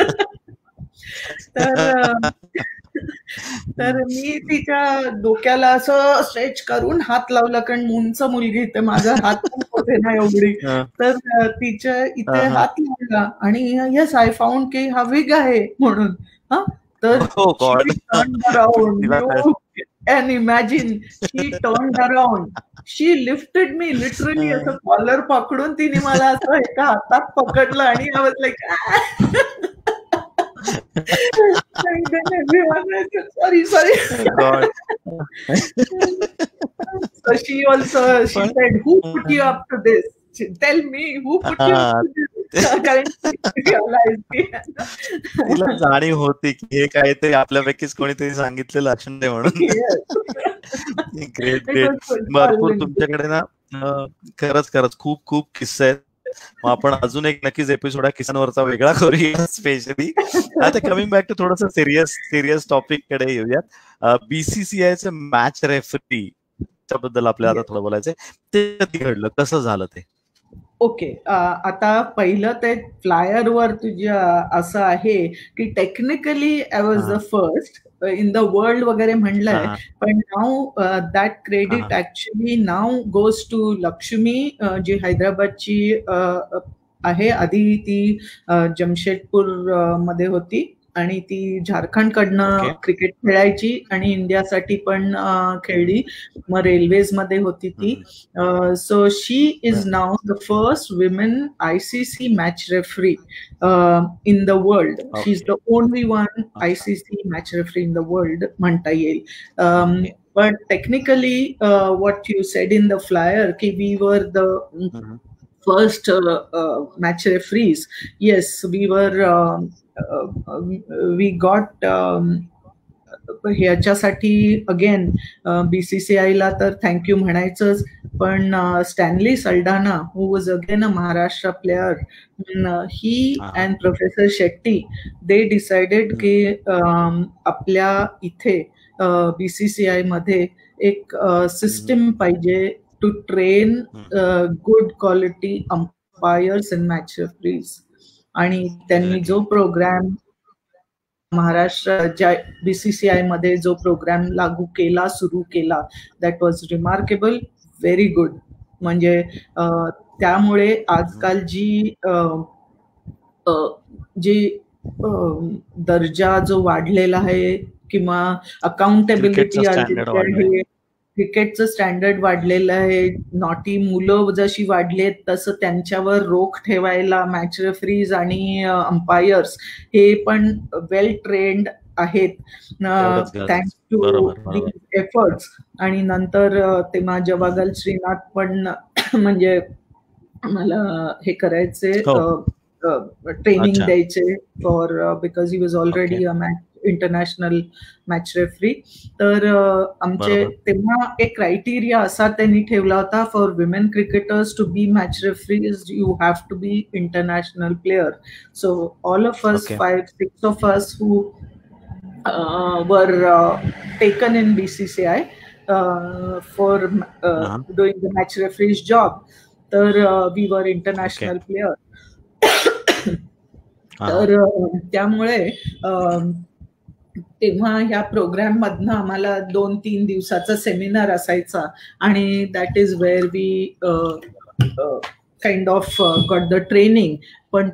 तर मी तिच्या डोक्याला असं स्ट्रेच करून हात लावला, कारण उंच मुलगी तर माझा हात पण होते ना एवढी. तर तिच्या इथे हात लावला आणि येस आय फाउंड की हा विग आहे म्हणून. तर turned around, and imagine she turned around, she lifted me literally असं कॉलर पकडून तिने मला असं एका हातात पकडलं आणि I was like sorry. So she said, who put you up to this? Tell me, who put you up to this? तिला जाणीव होती की हे काहीतरी आपल्यापैकीच कोणीतरी सांगितलेलं लक्षण आहे म्हणून. ग्रेट. भरपूर तुमच्याकडे ना खरंच खूप किस्से आहेत. मग आपण अजून एक नक्कीच एपिसोड किस्सांवरचा वेगळा करूया स्पेशली. आता कमिंग बॅक टू थोडंसं सिरियस टॉपिक कडे येऊयात. बीसीसीआयचं मॅच रेफरी त्याबद्दल आपल्याला आता थोडं बोलायचंय. ते कधी घडलं, कसं झालं ते? ओके, आता पहिलं ते फ्लायरवर तुझ्या असं आहे की technically I was the first in the world वगैरे म्हणलंय, पण now that credit actually now goes to Lakshmi, जी हैदराबादची आहे. आधी ती जमशेदपूर मध्ये होती आणि ती झारखंडकडनं ओके. क्रिकेट खेळायची आणि इंडियासाठी पण खेळली. मग रेल्वेज मध्ये होती ती. So she is now the first women ICC match referee in the world. She is the only one ICC match referee in the world म्हणता येईल. But technically, what you said in the flyer, ki we were the first match referees. Yes, we were. We got ह्याच्यासाठी अगेन BCCI ला तर थँक्यू म्हणायचंच, पण Stanley Saldanha who was again a Maharashtra player, he and professor Shetty they decided की आपल्या इथे BCCI मध्ये एक सिस्टम पाहिजे to train good quality umpires and match referees. आणि त्यांनी जो प्रोग्राम महाराष्ट्र ज्या BCCI मध्ये जो प्रोग्राम लागू केला, सुरू केला, that was remarkable, very good. म्हणजे त्यामुळे आजकाल जी दर्जा जो वाढलेला आहे किंवा अकाउंटेबिलिटी आलेली आहे, क्रिकेटचं स्टँडर्ड वाढलेलं आहे, नॉटी मुलं जशी वाढलेत तसं त्यांच्यावर रोख ठेवायला मॅच रेफरीज आणि अंपायर्स हे पण वेल ट्रेन्ड आहेत थँक्स टू दीज एफर्ट्स. आणि नंतर तेव्हा जवागल श्रीनाथ पण म्हणजे मला हे करायचे, ट्रेनिंग द्यायचे for, because he was already a international match referee. तर आमचे तेव्हा एक क्रायटेरिया असा त्यांनी ठेवला होता, for women cricketers to be match referees you have to be international player. So all of us 5-6 of us who were taken in BCCI for doing the match referees job, तर वी वर इंटरनॅशनल प्लेयर. तर त्यामुळे तेव्हा ह्या प्रोग्राम मधनं आम्हाला 2-3 दिवसाचा सेमिनार असायचा आणि that is where we kind of got the training. पण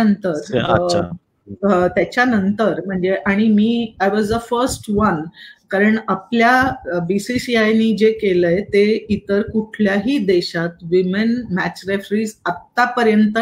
त्याच्यानंतर म्हणजे, आणि मी I was the first one, कारण आपल्या BCCIनी जे केलंय ते इतर कुठल्याही देशात विमेन मॅच रेफरीज आत्तापर्यंत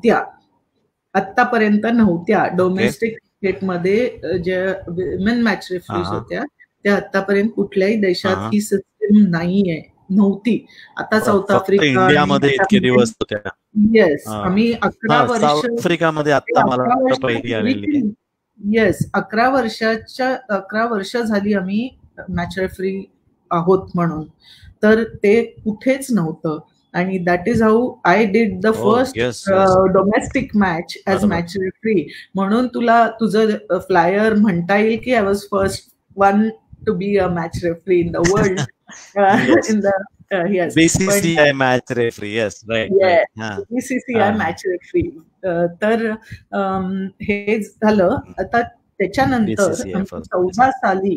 नव्हत्या. डोमेस्टिक क्रिकेटमध्ये ज्या विमेन मॅच रेफरीज होत्या त्या आतापर्यंत कुठल्याही देशात ही सिस्टीम नव्हती. आता साऊथ आफ्रिका, इंडियामध्ये इतके दिवस होत्या. येस, आम्ही 11 वर्ष आफ्रिकामध्ये आता मला पहिली आलेली. येस, 11 वर्ष झाली आम्ही मॅच रेफरी आहोत म्हणून. तर ते कुठेच नव्हतं. आणि that is how I did the first domestic match as match referee. म्हणून तुला तुझं फ्लायर म्हणता येईल की I was first one to be a match referee in the world. In the BCCI match referee. Yes, right, BCCI match referee. तर हे झालं. आता त्याच्यानंतर 14 साली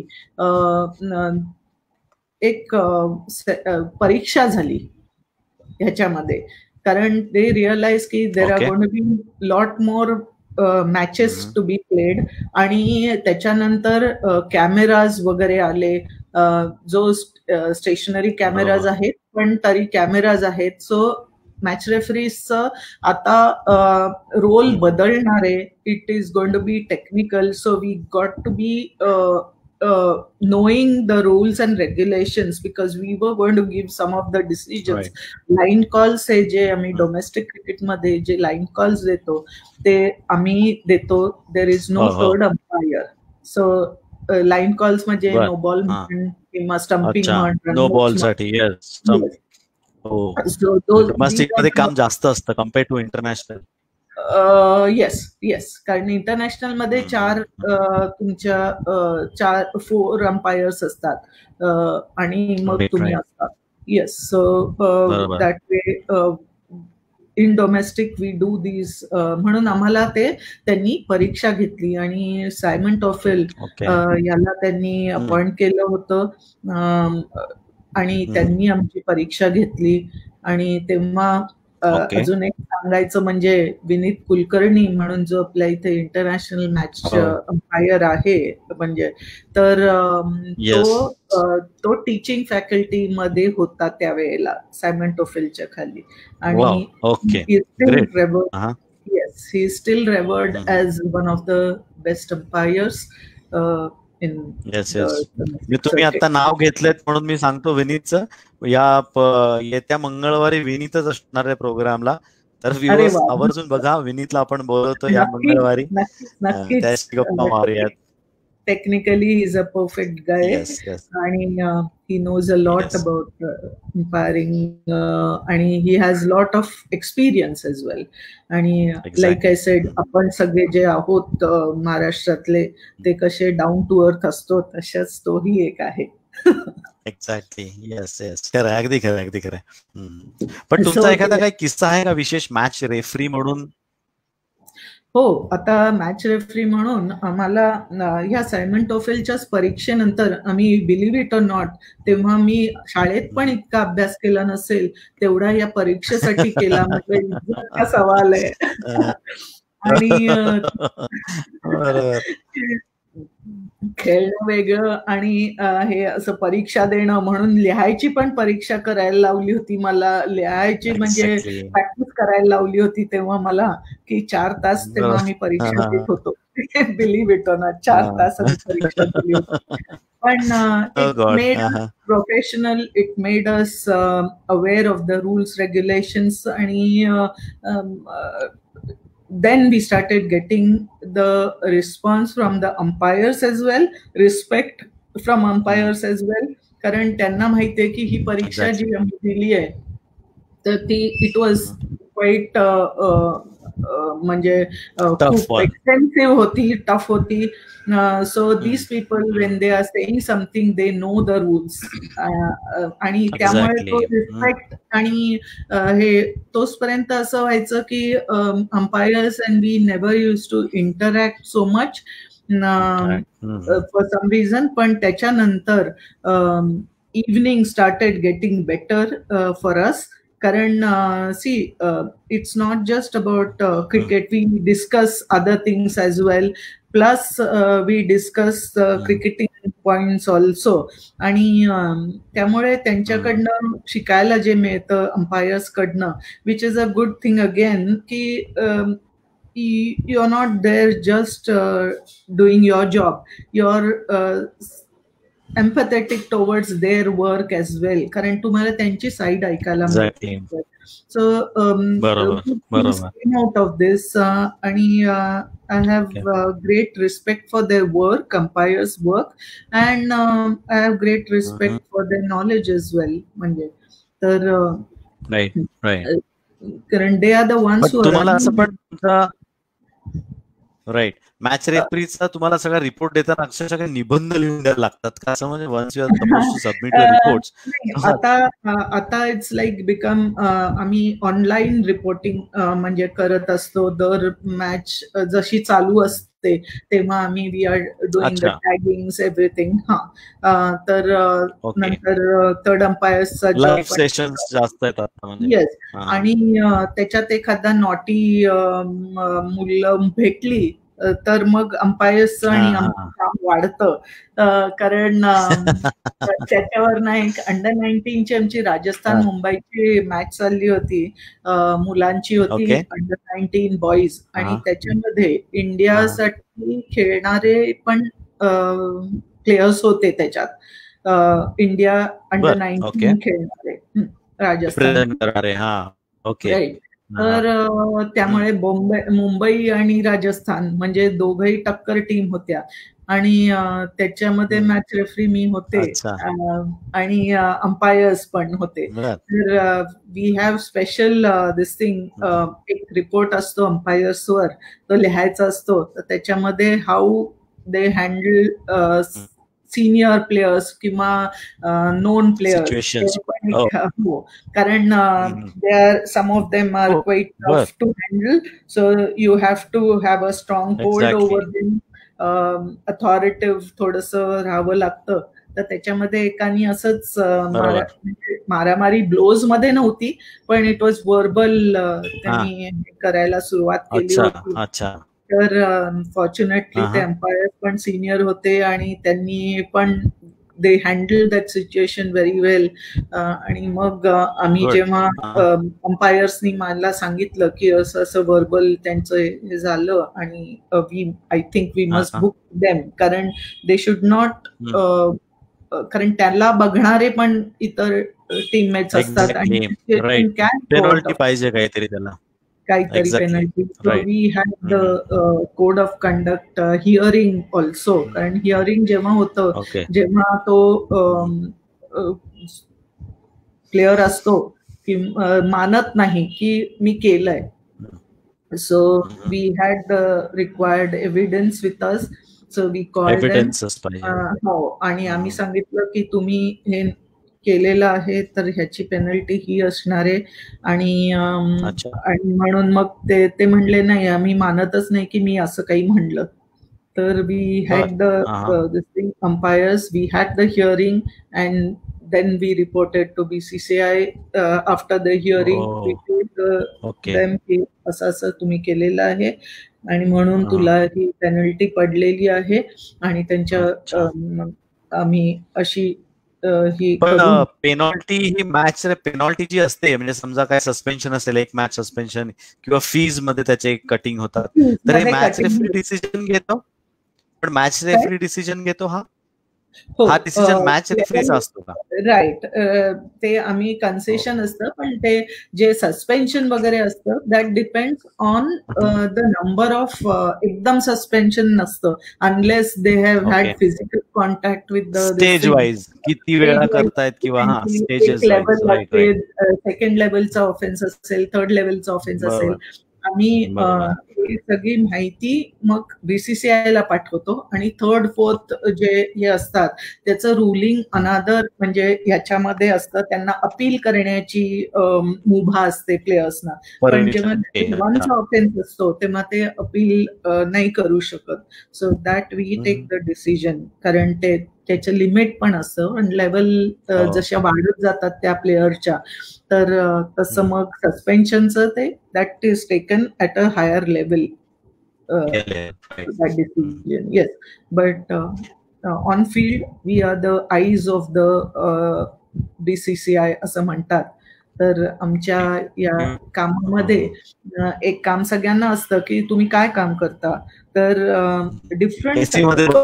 एक परीक्षा झाली ह्याच्यामध्ये, कारण दे रिअलाइज की there are going to be lot more matches to be played. आणि त्याच्यानंतर कॅमेराज वगैरे आले, जो स्टेशनरी कॅमेराज आहेत पण तरी कॅमेराज आहेत. सो मॅच रेफरीजचं आता रोल बदलणार आहे. It is going to be technical. So we got to be knowing the rules and regulations, because we were going to give some of the decisions. Line calls हे जे आम्ही डोमेस्टिक क्रिकेट मध्ये जे लाईन कॉल्स देतो ते आम्ही देतो. There is no third umpire. So line calls म्हणजे नो बॉल किंवा स्टंपिंग म्हण, नो बॉल साठी. डोमेस्टिक मध्ये काम जास्त असतं कम्पेअर्ड टू इंटरनॅशनल. येस, कारण इंटरनॅशनल मध्ये 4 अंपायर्स असतात आणि मग तुम्ही असतात. Yes, so that way in domestic we do this. म्हणून आम्हाला त्यांनी परीक्षा घेतली आणि सायमन टॉफेल याला त्यांनी अपॉइंट केलं होतं आणि त्यांनी आमची परीक्षा घेतली. आणि तेव्हा अजून एक सांगायचं म्हणजे विनीत कुलकर्णी म्हणून जो आपल्या इथे इंटरनॅशनल मॅच अंपायर आहे, म्हणजे तर तो टीचिंग फॅकल्टी मध्ये होता त्यावेळेला सायमन टोफेलच्या खाली, आणि yes, he is still revered as one of the best umpires in मी तुम्ही आता नाव घेतलेत म्हणून मी सांगतो विनीतचं, येत्या मंगळवारी विनीतच असणार आहे प्रोग्रामला, तर आवर्जून बघा, विनीतला आपण बोलवतो या मंगळवारी, त्याची गप्पा मारूयात. Technically he's a perfect guy. आणि he knows a lot about umpiring, आणि he has lot of experience as well. आणि like I said, आपण सगळे जे आहोत महाराष्ट्रातले ते कसे डाऊन टू अर्थ असतो, तशाच तोही एक आहे. एक्झॅक्टली. येस खरं, अगदी खरं. पण तुमचा एखादा काही किस्सा आहे का विशेष मॅच रेफरी म्हणून? हो, आता मॅच रेफरी म्हणून आम्हाला ह्या सायमन टोफेलच्याच परीक्षेनंतर आम्ही, बिलीव्ह इट ऑर नॉट, तेव्हा मी शाळेत पण इतका अभ्यास केला नसेल तेवढा या परीक्षेसाठी केला, म्हणजे सवाल आहे. आणि खेळणं वेगळं आणि हे असं परीक्षा देणं, म्हणून लिहायची पण परीक्षा करायला लावली होती मला, लिहायची म्हणजे प्रॅक्टिस करायला लावली होती तेव्हा मला, की 4 तास तेव्हा मी परीक्षा देत होतो. बिलीव्ह इट ऑर नॉट, 4 तास परीक्षा दिली होती. पण it made professional, it made us aware of the rules regulations, आणि then we started getting the response from the umpires as well, respect from umpires as well, कारण त्यांना माहिती आहे की ही परीक्षा जी आम्ही दिली आहे तर ती इट वॉज क्वाईट म्हणजे खूप एक्सपेन्सिव्ह होती, टफ होती. So these people when they are saying something they know the rules, आणि त्यामुळे तो रिस्पेक्ट, आणि हे तोचपर्यंत असं व्हायचं की umpires and we never use to interact so much for some reason. पण त्याच्यानंतर evening started getting better for us, कारण see it's not just about cricket, we discuss other things as well, plus we discuss cricketing points also, आणि त्यामुळे त्यांच्याकडनं शिकायला जे मिळतं अंपायर्स कडनं, which is a good thing again, की you are not there just doing your job, you're empathetic towards their work as well, कारण तुम्हाला त्यांची साईड ऐकायला मिळते. So came out of this, आणि I have great respect for their work, umpires work, and I have great respect for their knowledge as well, म्हणजे तर कारण they are the ones who are right. Match रेफरीचा तुम्हाला सगळा रिपोर्ट देताना अक्षरशः निबंध लिहून द्यायला लागतात का, असं म्हणजे once you are supposed to submit your reports? आता इट्स लाईक बिकम, आम्ही ऑनलाईन रिपोर्टिंग म्हणजे करत असतो. दर मॅच जशी चालू असते तेव्हा आम्ही we are doing the taggings everything. तर नंतर थर्ड अंपायर्सचा लाईव्ह सेशन्स जास्त येतात म्हणजे. येस, आणि त्याच्यात एखादा नॉटी मुलं भेटली तर मग अंपायर्सचं आणि आमचं काम वाढतं, कारण त्याच्यावर ना एक अंडर 19ची आमची राजस्थान मुंबईची मॅच चालली होती, मुलांची होती, अंडर 19 बॉईज, आणि त्याच्यामध्ये इंडियासाठी खेळणारे पण प्लेयर्स होते त्याच्यात, इंडिया अंडर 19 खेळणारे राजस्थान. राईट. तर त्यामुळे मुंबई आणि राजस्थान म्हणजे दोघही टक्कर टीम होत्या, आणि त्याच्यामध्ये मॅच रेफरी मी होते आणि अंपायर्स पण होते. तर we have special this thing, एक रिपोर्ट असतो अंपायर्सवर, तो लिहायचा असतो. तर त्याच्यामध्ये how they handle senior players किंवा नोन प्लेयर्स, कारण they are some of them are quite tough to handle, so you have to have a strong hold over them, authoritative थोडंसं राहावं लागतं. तर त्याच्यामध्ये एकानी असंच मारामारी ब्लोज मध्ये नव्हती, पण इट वॉज वर्बल त्यांनी करायला सुरुवात केली होती. तर फॉर्च्युनेटली ते अंपायर पण सिनियर होते आणि त्यांनी पण they handle that situation very well. आणि मग आम्ही जेव्हा अंपायर्सनी मला सांगितलं की असं असं वर्बल त्यांचं हे झालं आणि I think we must book them, कारण दे शुड नॉट, कारण त्याला बघणारे पण इतर टीममेट्स असतात आणि पेनल्टी पाहिजे काहीतरी त्याला, काहीतरी penalty. So we had the code of conduct hearing also, कारण हिअरिंग जेव्हा होतं, जेव्हा तो प्लेयर असतो की मानत नाही की मी केलंय, so we had the required evidence with us. So we called them. हो, आणि आम्ही सांगितलं की तुम्ही हे केलेलं आहे तर ह्याची पेनल्टी ही असणार आहे. आणि म्हणून मग ते म्हणले नाही, आम्ही मानतच नाही की मी असं काही म्हणलं. तर we had the umpires, we had the hearing and then we reported to BCCI after the hearing. We told them की असं असं तुम्ही केलेलं आहे आणि म्हणून तुला ही पेनल्टी पडलेली आहे. आणि त्यांच्या आम्ही अशी ही पेनॉल्टी, ही मॅच पेनॉल्टी जी असते, म्हणजे समजा काय सस्पेन्शन असेल, एक मॅच सस्पेन्शन किंवा फीज मध्ये त्याचे कटिंग होतात, तर हे मॅच रेफरी डिसिजन घेतो. पण मॅच रेफरी डिसिजन घेतो हा डिसिजन मॅच रेफरीचा असतो का? राईट, ते आम्ही कन्सेशन असतं, पण ते जे सस्पेन्शन वगैरे असतं that depends on the number of, एकदम सस्पेन्शन नसतं unless they have had physical contact with the stage wise किती वेळा करतायत किंवा स्टेजेस वाईज, सेकंड लेवलचा ऑफेन्स असेल, थर्ड लेवलचा ऑफेन्स असेल, आम्ही ही सगळी माहिती मग बीसीसीआयला पाठवतो आणि थर्ड फोर्थ जे हे असतात त्याचं रुलिंग अनादर, म्हणजे ह्याच्यामध्ये असतं, त्यांना अपील करण्याची मुभा असते प्लेयर्सना. पण जेव्हा वनचा ऑफेन्स असतो तेव्हा ते अपील नाही करू शकत. So that we take the decision, कारण त्याचं लिमिट पण असतं. पण लेवल जशा वाढत जातात त्या प्लेयरच्या, तर तसं मग सस्पेन्शनचं ते that is taken at a higher level, that decision. Yes, but on field we are the eyes of the BCCI असं म्हणतात. तर आमच्या या कामामध्ये एक काम सगळ्यांना असतं की तुम्ही काय काम करता, तर डिफरंट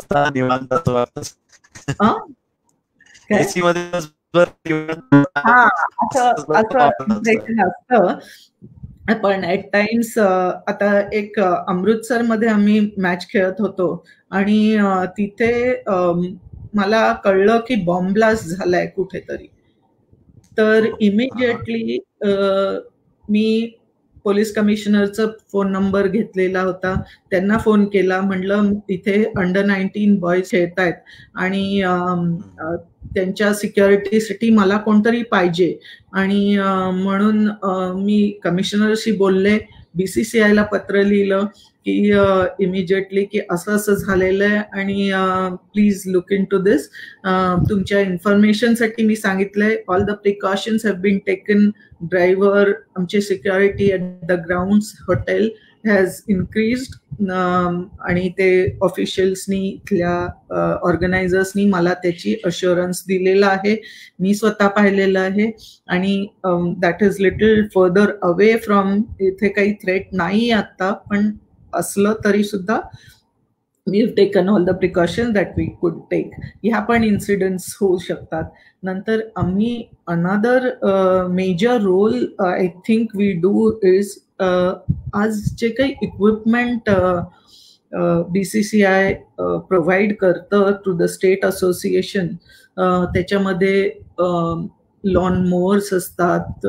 असतं. पण ऍट टाइम्स, आता एक अमृतसरमध्ये आम्ही मॅच खेळत होतो आणि तिथे मला कळलं की बॉम्ब ब्लास्ट झालाय कुठेतरी. तर इमिजिएटली मी पोलीस कमिशनरचा फोन नंबर घेतलेला होता, त्यांना फोन केला, म्हणलं इथे अंडर 19 बॉयज खेळत आहेत आणि त्यांच्या सिक्युरिटीसाठी मला कोणतरी पाहिजे. आणि म्हणून मी कमिशनरशी बोलले, बीसीसीआयला पत्र लिहिलं की इमिजिएटली की असं असं झालेलं आहे आणि please look into this. तुमच्या इन्फॉर्मेशनसाठी मी सांगितलंय, all the precautions have been taken. Driver, आमची security at the grounds hotel has increased. आणि ते ऑफिशियल्सनी, इथल्या ऑर्गनायझर्सनी मला त्याची अश्युरन्स दिलेला आहे. मी स्वतः पाहिलेलं आहे आणि that is little further away from, इथे काही थ्रेट नाही आता, पण असलं तरी सुद्धा we have taken all the precaution that we could take. ह्या पण इन्सिडेंट्स होऊ शकतात. नंतर आम्ही another major role I think we do is, आज जे काही इक्विपमेंट बीसीसीआय प्रोव्हाइड करतं टू द स्टेट असोसिएशन, त्याच्यामध्ये लॉन मोअर्स असतात,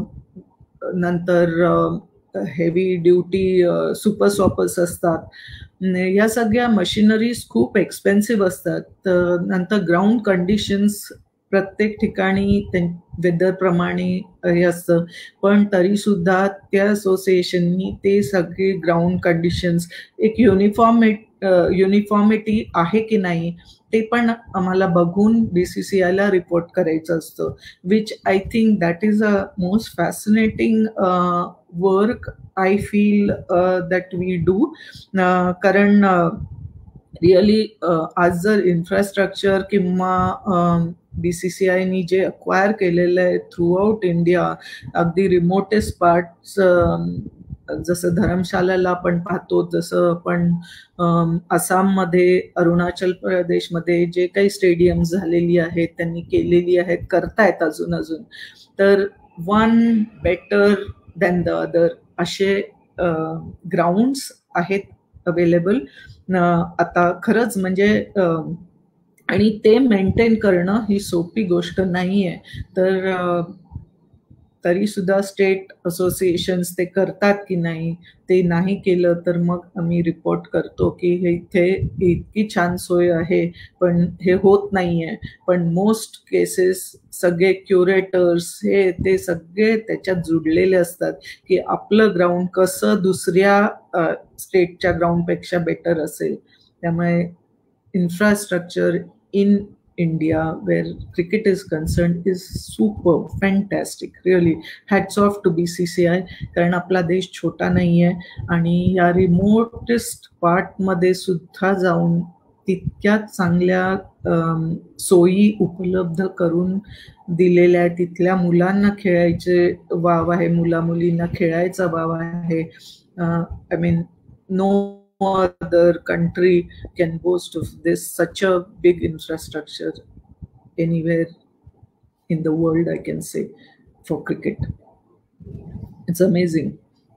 नंतर हेवी ड्युटी सुपर सॉपर्स असतात. या सगळ्या मशिनरीज खूप एक्सपेन्सिव्ह असतात. नंतर ग्राउंड कंडिशन्स प्रत्येक ठिकाणी वेदरप्रमाणे हे असतं, पण तरी सुद्धा त्या असोसिएशननी ते सगळे ग्राउंड कंडिशन्स, एक युनिफॉर्मिटी आहे की नाही ते पण आम्हाला बघून BCCI ला रिपोर्ट करायचं असतं, which I think that is a most fascinating work I feel that we do. कारण रिअली आज जर इन्फ्रास्ट्रक्चर किंवा BCCIनी जे अक्वायर केलेलं आहे थ्रू आउट इंडिया, अगदी रिमोटेस्ट पार्ट्स, जसं धर्मशालाला आपण पाहतो, जसं आपण आसाममध्ये, अरुणाचल प्रदेशमध्ये जे काही स्टेडियम झालेली आहेत, त्यांनी केलेली आहेत, करतायत अजून, तर one better than the other असे ग्राउंड्स आहेत अवेलेबल आता. खरंच म्हणजे आणि ते मेंटेन करणं ही सोपी गोष्ट नाहीये. तर तरी सुद्धा स्टेट असोसिएशन्स ते करतात की नाही, ते नाही केलं तर मग आम्ही रिपोर्ट करतो की हे इथे इतकी छान सोय आहे पण हे होत नाहीये. पण मोस्ट केसेस सगळे क्युरेटर्स हे ते सगळे त्याच्यात जुडलेले असतात की आपलं ग्राउंड कसं दुसऱ्या स्टेटच्या ग्राउंडपेक्षा बेटर असेल. त्यामुळे infrastructure in India where cricket is concerned is super fantastic. Really hats off to BCCI, कारण आपला देश छोटा नाहीये आणि या रिमोटेस्ट पार्ट मध्ये सुद्धा जाऊन तितक्या चांगल्या सोयी उपलब्ध करून दिलेल्या आहेत. तिथल्या मुलांना खेळायचे वाव आहे, मुला मुलींना खेळायचा वाव आहे. I mean no other country can boast of this such a big infrastructure anywhere in the world, I can say, for cricket. It's amazing.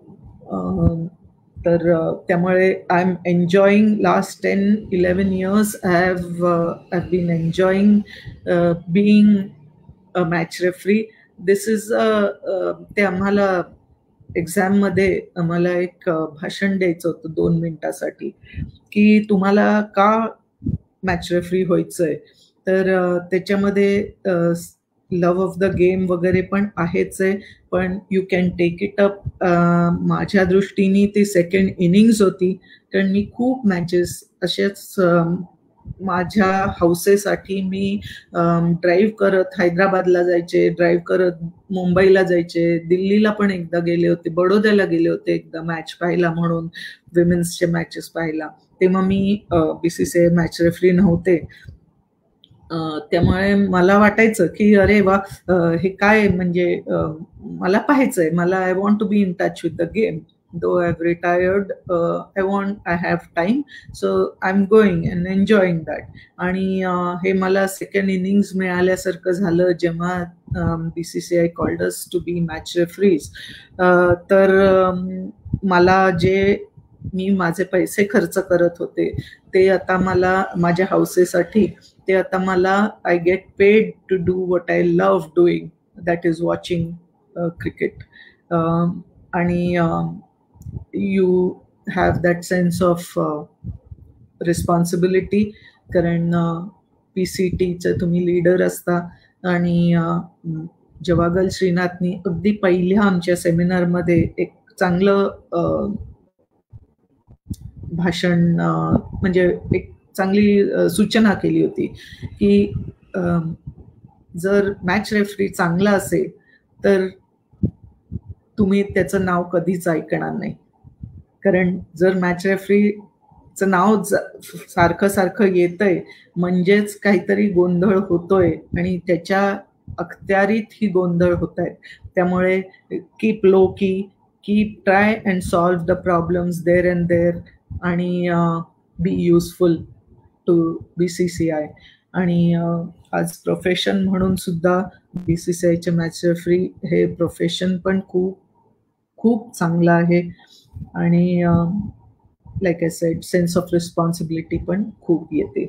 तर त्यामुळे I'm enjoying last 10-11 years I've been enjoying being a match referee. This is ते आम्हाला एक्झाम मध्ये आम्हाला एक भाषण द्यायचं होतं 2 मिनिटासाठी की तुम्हाला का मॅच रेफरी व्हायचंय. तर त्याच्यामध्ये लव्ह ऑफ द गेम वगैरे पण आहेच आहे, पण you can take it up. माझ्या दृष्टीने ती सेकंड इनिंग्स होती, कारण मी खूप मॅचेस असेच माझ्या हौसेसाठी मी ड्राईव्ह करत हैदराबादला जायचे, ड्राईव्ह करत मुंबईला जायचे, दिल्लीला पण एकदा गेले होते, बडोद्याला गेले होते एकदा मॅच पाहायला म्हणून, विमेन्सचे मॅचेस पाहायला. तेव्हा मी BCCI मॅच रेफरी नव्हते. त्यामुळे मला वाटायचं की अरे वा, हे काय म्हणजे मला पाहायचंय, मला I want to be in touch with the game. Though I've retired, I have time, so I'm going and enjoying that. आणि हे मला सेकंड इनिंग्स मिळाल्यासारखं झालं जेव्हा BCCI called us to be match referees. तर मला जे मी माझे पैसे खर्च करत होते ते आता मला माझ्या हौसेसाठी, ते आता मला I get paid to do what I love doing, that is watching cricket. आणि you have that sense of responsibility, कारण PCTचे तुम्ही लीडर असता. आणि जवागल श्रीनाथनी अगदी पहिल्या आमच्या सेमिनारमध्ये एक चांगलं भाषण म्हणजे एक चांगली सूचना केली होती की जर मॅच रेफरी चांगला असेल तर तुम्ही त्याचं नाव कधीच ऐकणार नाही. कारण जर मॅच रेफरीचं नाव सारखं सारखं येतंय म्हणजेच काहीतरी गोंधळ होतोय आणि त्याच्या अखत्यारीत ही गोंधळ होत आहेत. त्यामुळे keep low key, keep try and solve the problems there and there, आणि बी युजफुल टू BCCI. आणि आज प्रोफेशन म्हणून सुद्धा BCCIचे मॅच रेफरी हे प्रोफेशन पण खूप खूप चांगलं आहे. आणि like I said, sense of responsibility पण खूप येते.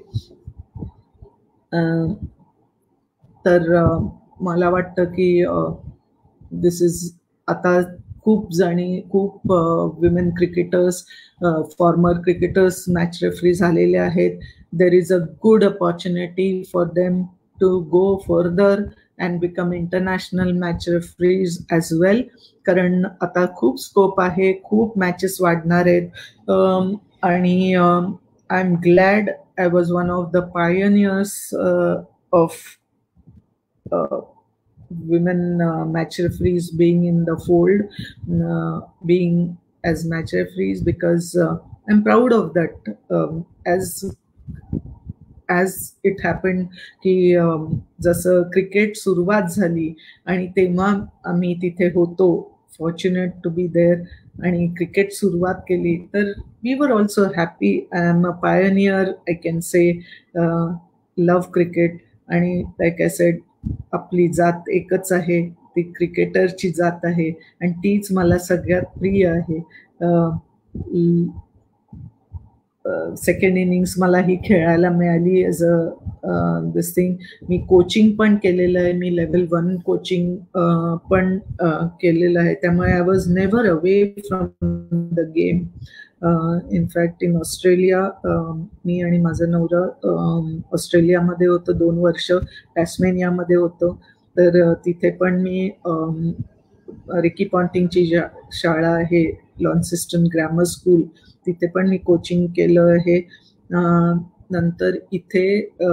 तर मला वाटतं की दिस इज, आता खूप जणी, खूप women cricketers, former cricketers match referee झालेले आहेत. There is a good opportunity for them to go further and become international match referees as well, कारण आता खूप स्कोप आहे, खूप मॅचेस वाढणार आहेत. आणि I am glad I was one of the pioneers of women match referees being in the fold, being as match referees, because I'm proud of that. As it happened की जसं क्रिकेट सुरुवात झाली आणि तेव्हा आम्ही तिथे होतो, फॉर्च्युनेट टू बी देअर, आणि क्रिकेट सुरुवात केली, तर we were also happy. I am a pioneer, I can say, love cricket. आणि लाईक आय सेड, आपली जात एकच आहे, ती क्रिकेटरची जात आहे, आणि तीच मला सगळ्यात प्रिय आहे. सेकंड इनिंग्स मला ही खेळायला मिळाली ॲज अ दिस थिंग. मी कोचिंग पण केलेलं आहे, मी लेवल 1 कोचिंग पण केलेलं आहे, त्यामुळे I was never away from the game. In fact in Australia, मी आणि माझा नवरा ऑस्ट्रेलियामध्ये होतो 2 वर्ष, टॅस्मेनियामध्ये होतो, तर तिथे पण मी रिकी पॉन्टिंगची शाळा आहे, लॉन्सिस्टन ग्रॅमर स्कूल, तिथे पण मी कोचिंग केलं आहे. नंतर इथे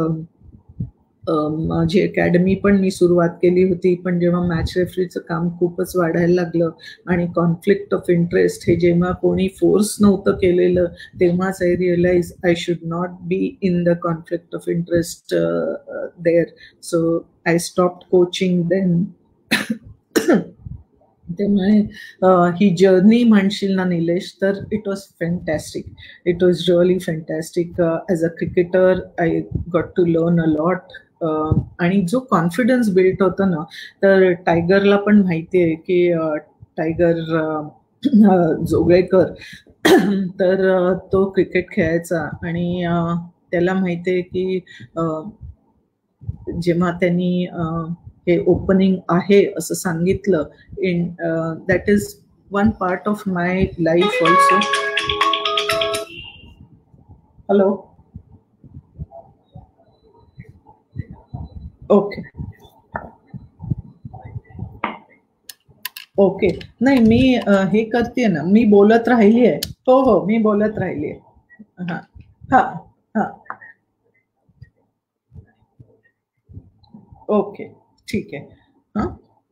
माझी अकॅडमी पण मी सुरुवात केली होती, पण जेव्हा मॅच रेफरीचं काम खूपच वाढायला लागलं आणि कॉन्फ्लिक्ट ऑफ इंटरेस्ट हे जेव्हा कोणी फोर्स नव्हतं केलेलं, तेव्हाच I realise I should not be in the conflict of interest there. So I stopped coaching then. त्यामुळे ही जर्नी म्हणशील ना निलेश, तर it was fantastic. It was really fantastic. As a cricketer I got to learn a lot. आणि जो कॉन्फिडन्स बिल्ट होतं ना, तर टायगरला पण माहिती आहे की टायगर जोगळेकर, तर तो क्रिकेट खेळायचा, आणि त्याला माहिती आहे की जेव्हा त्यांनी हे ओपनिंग आहे असं सांगितलं, in that is one part of my life also. Hello, okay okay. नाही, मी हे करते ना, मी बोलत राहिली आहे. हो हो, मी बोलत राहिली आहे. हां हां हां, ओके, ठीक आहे. हां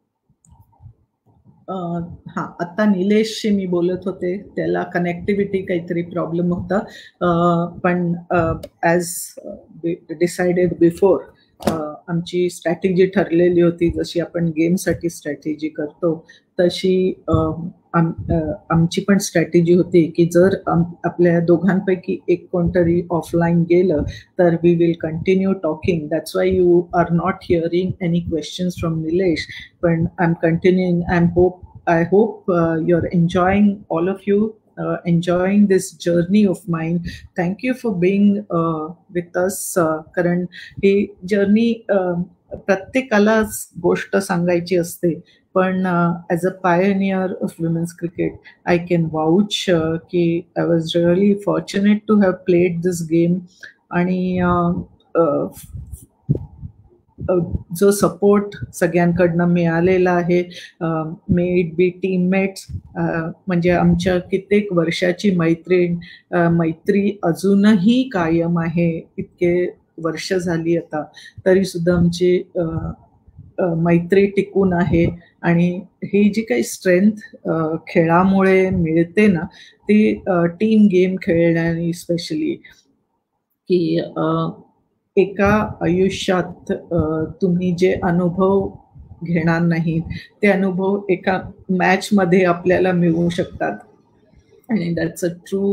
हां, आत्ता निलेशशी मी बोलत होते, त्याला कनेक्टिव्हिटी काहीतरी प्रॉब्लेम होता, पण ॲज डिसाइडेड बिफोर, आमची स्ट्रॅटेजी ठरलेली होती, जशी आपण गेमसाठी स्ट्रॅटेजी करतो तशी आमची पण स्ट्रॅटेजी होती की जर आपल्या दोघांपैकी एक कोणतरी ऑफलाईन गेलं तर we will continue talking. That's why you are not hearing any questions from Nilesh, पण I am continuing. I hope you're enjoying, all of you, enjoying this journey of mine. Thank you for being with us. कारण ही जर्नी प्रत्येकालाच गोष्ट सांगायची असते, पण as a pioneer of women's cricket I can vouch की I was really fortunate to have played this game. आणि जो सपोर्ट सगळ्यांकडनं मिळालेला आहे, मे इट बी टीममेट्स, म्हणजे आमच्या कित्येक वर्षाची मैत्री अजूनही कायम आहे. इतके वर्ष झाली आता तरी सुद्धा आमची मैत्री टिकून आहे. आणि ही जी काही स्ट्रेंथ खेळामुळे मिळते ना, ती टीम गेम खेळण्याने स्पेशली, की एका आयुष्यात तुम्ही जे अनुभव घेणार नाही ते अनुभव एका मॅचमध्ये आपल्याला मिळू शकतात. आणि that's a true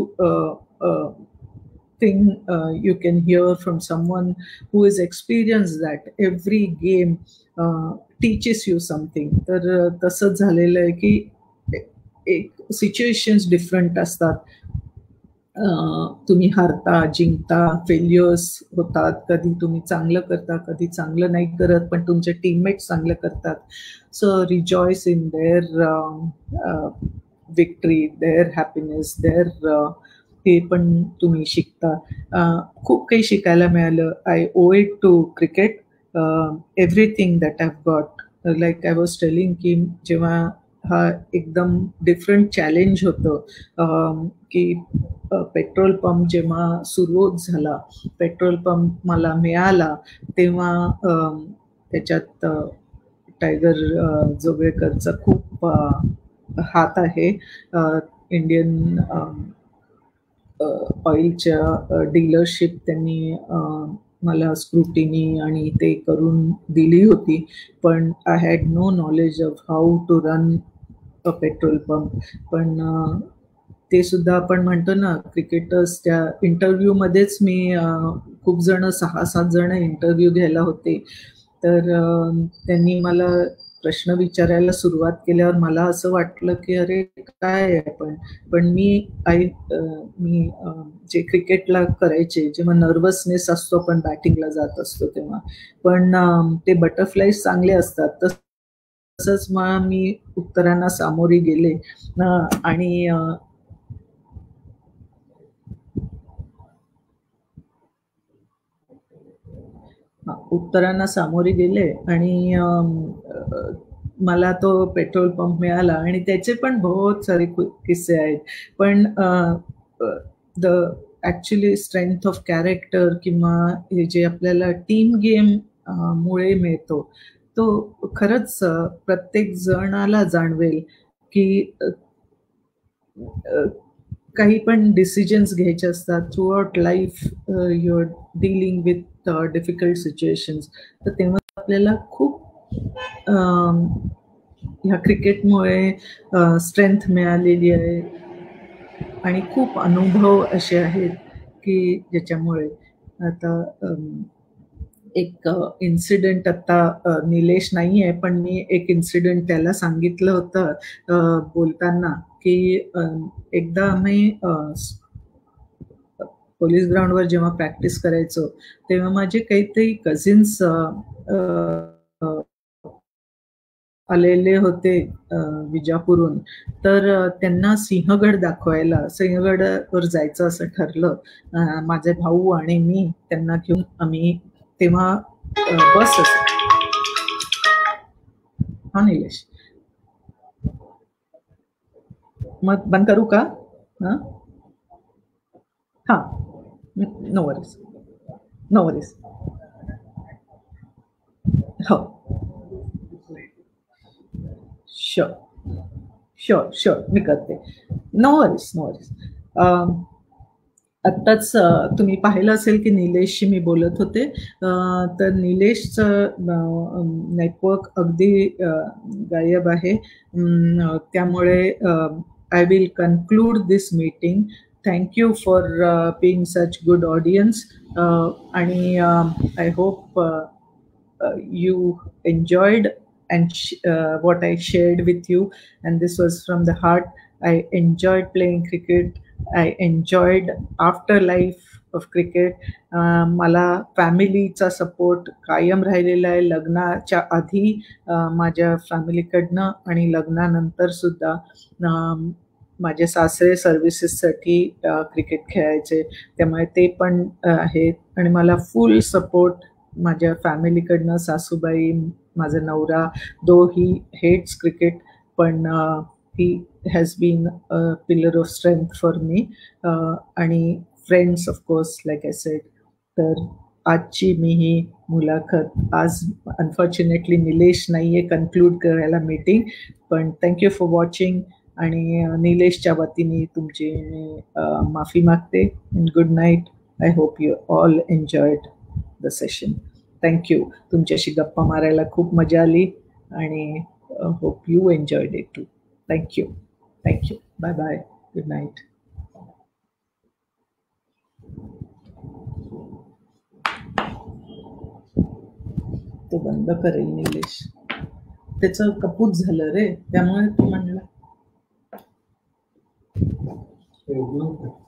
thing you can hear from someone who has experienced that. Every game teaches you something. तर तसंच झालेलं आहे की एक सिच्युएशन्स डिफरंट असतात. तुम्ही हारता, जिंकता, फेल्युअर्स होतात, कधी तुम्ही चांगलं करता, कधी चांगलं नाही करत, पण तुमचे टीममेट्स चांगलं करतात. So rejoice in their victory, their happiness, their, हे पण तुम्ही शिकता. खूप काही शिकायला मिळालं. I owe it to cricket, everything that I have got. Like I was telling की जेव्हा हा एकदम डिफरंट चॅलेंज होतं की पेट्रोल पंप जेव्हा सुरू झाला, पेट्रोल पंप मला मिळाला तेव्हा त्याच्यात टायगर जोगळेकरचा खूप हात आहे. इंडियन ऑइलच्या डीलरशिप त्यांनी मला स्क्रुटिनी आणि ते करून दिली होती, पण I had no knowledge of how to run a petrol pump. पण ते सुद्धा आपण म्हणतो ना, क्रिकेटर्स त्या इंटरव्ह्यूमध्येच मी खूप जण 6-7 जण इंटरव्ह्यू घ्यायला होते, तर त्यांनी मला प्रश्न विचारायला सुरुवात केल्यावर मला असं वाटलं की अरे काय आहे पण मी जे क्रिकेटला करायचे, जेव्हा नर्वसनेस असतो आपण बॅटिंगला जात असतो तेव्हा, पण ते बटरफ्लाईज चांगले असतात, तसंच मग मी उत्तरांना सामोरी गेले आणि उत्तरांना सामोरे गेले आणि मला तो पेट्रोल पंप मिळाला आणि त्याचे पण बहुत सारे किस्से आहेत. पण the actually strength of character किंवा हे जे आपल्याला टीम गेम मुळे मिळतो, तो खरंच प्रत्येक जणाला जाणवेल की काही पण डिसिजन्स घ्यायचे असतात throughout life, you are dealing with difficult situations, तर तेव्हा आपल्याला खूप ह्या क्रिकेटमुळे स्ट्रेंथ मिळालेली आहे आणि खूप अनुभव असे आहेत की ज्याच्यामुळे आता एक इन्सिडेंट, आता निलेश नाही आहे पण मी एक इन्सिडेंट त्याला सांगितलं होतं बोलताना की एकदा आम्ही पोलीस ग्राउंडवर जेव्हा प्रॅक्टिस करायचो तेव्हा माझे काहीतरी कझिन्स आलेले होते विजापूरहून, तर त्यांना सिंहगड दाखवायला, सिंहगडवर जायचं असं ठरलं. माझे भाऊ आणि मी त्यांना घेऊन आम्ही तेव्हा बस असेल. हा निलेश, मग बंद करू का? हां, नो वरीज, नो वरीज. हो, शुअर शुअर शुअर, मी करते. No worries, no worries. आत्ताच तुम्ही पाहिलं असेल की निलेशशी मी बोलत होते, तर निलेशचं नेटवर्क अगदी गायब आहे, त्यामुळे I will conclude this meeting. Thank you for being such good audience, आणि I hope you enjoyed and what I shared with you, and this was from the heart. I enjoyed playing cricket. I enjoyed afterlife of cricket. मला फॅमिलीचा सपोर्ट कायम राहिलेला आहे. लग्नाच्या आधी माझ्या फॅमिलीकडनं आणि लग्नानंतर सुद्धा माझे सासरे सर्व्हिसेससाठी क्रिकेट खेळायचे, त्यामुळे ते पण आहेत. आणि मला फुल सपोर्ट माझ्या फॅमिलीकडनं, सासूबाई, माझा नवरा, दो ही हेट्स क्रिकेट, पण he has been a pillar of strength for me. आणि friends of course, like I said. तर आजची मी ही मुलाखत, आज अनफॉर्च्युनेटली निलेश नाही आहे कन्क्लूड करायला मीटिंग, पण थँक्यू फॉर वॉचिंग. आणि निलेशच्या वतीने तुमची मी माफी मागते. Good night. I hope you all enjoyed the session. Thank you. तुमच्याशी गप्पा मारायला खूप मजा आली आणि hope you enjoyed it too. Thank you. Thank you. Bye bye. Good night. तो बंद करेल निलेश, त्याचं कपूत झालं रे, त्यामुळे तू म्हणला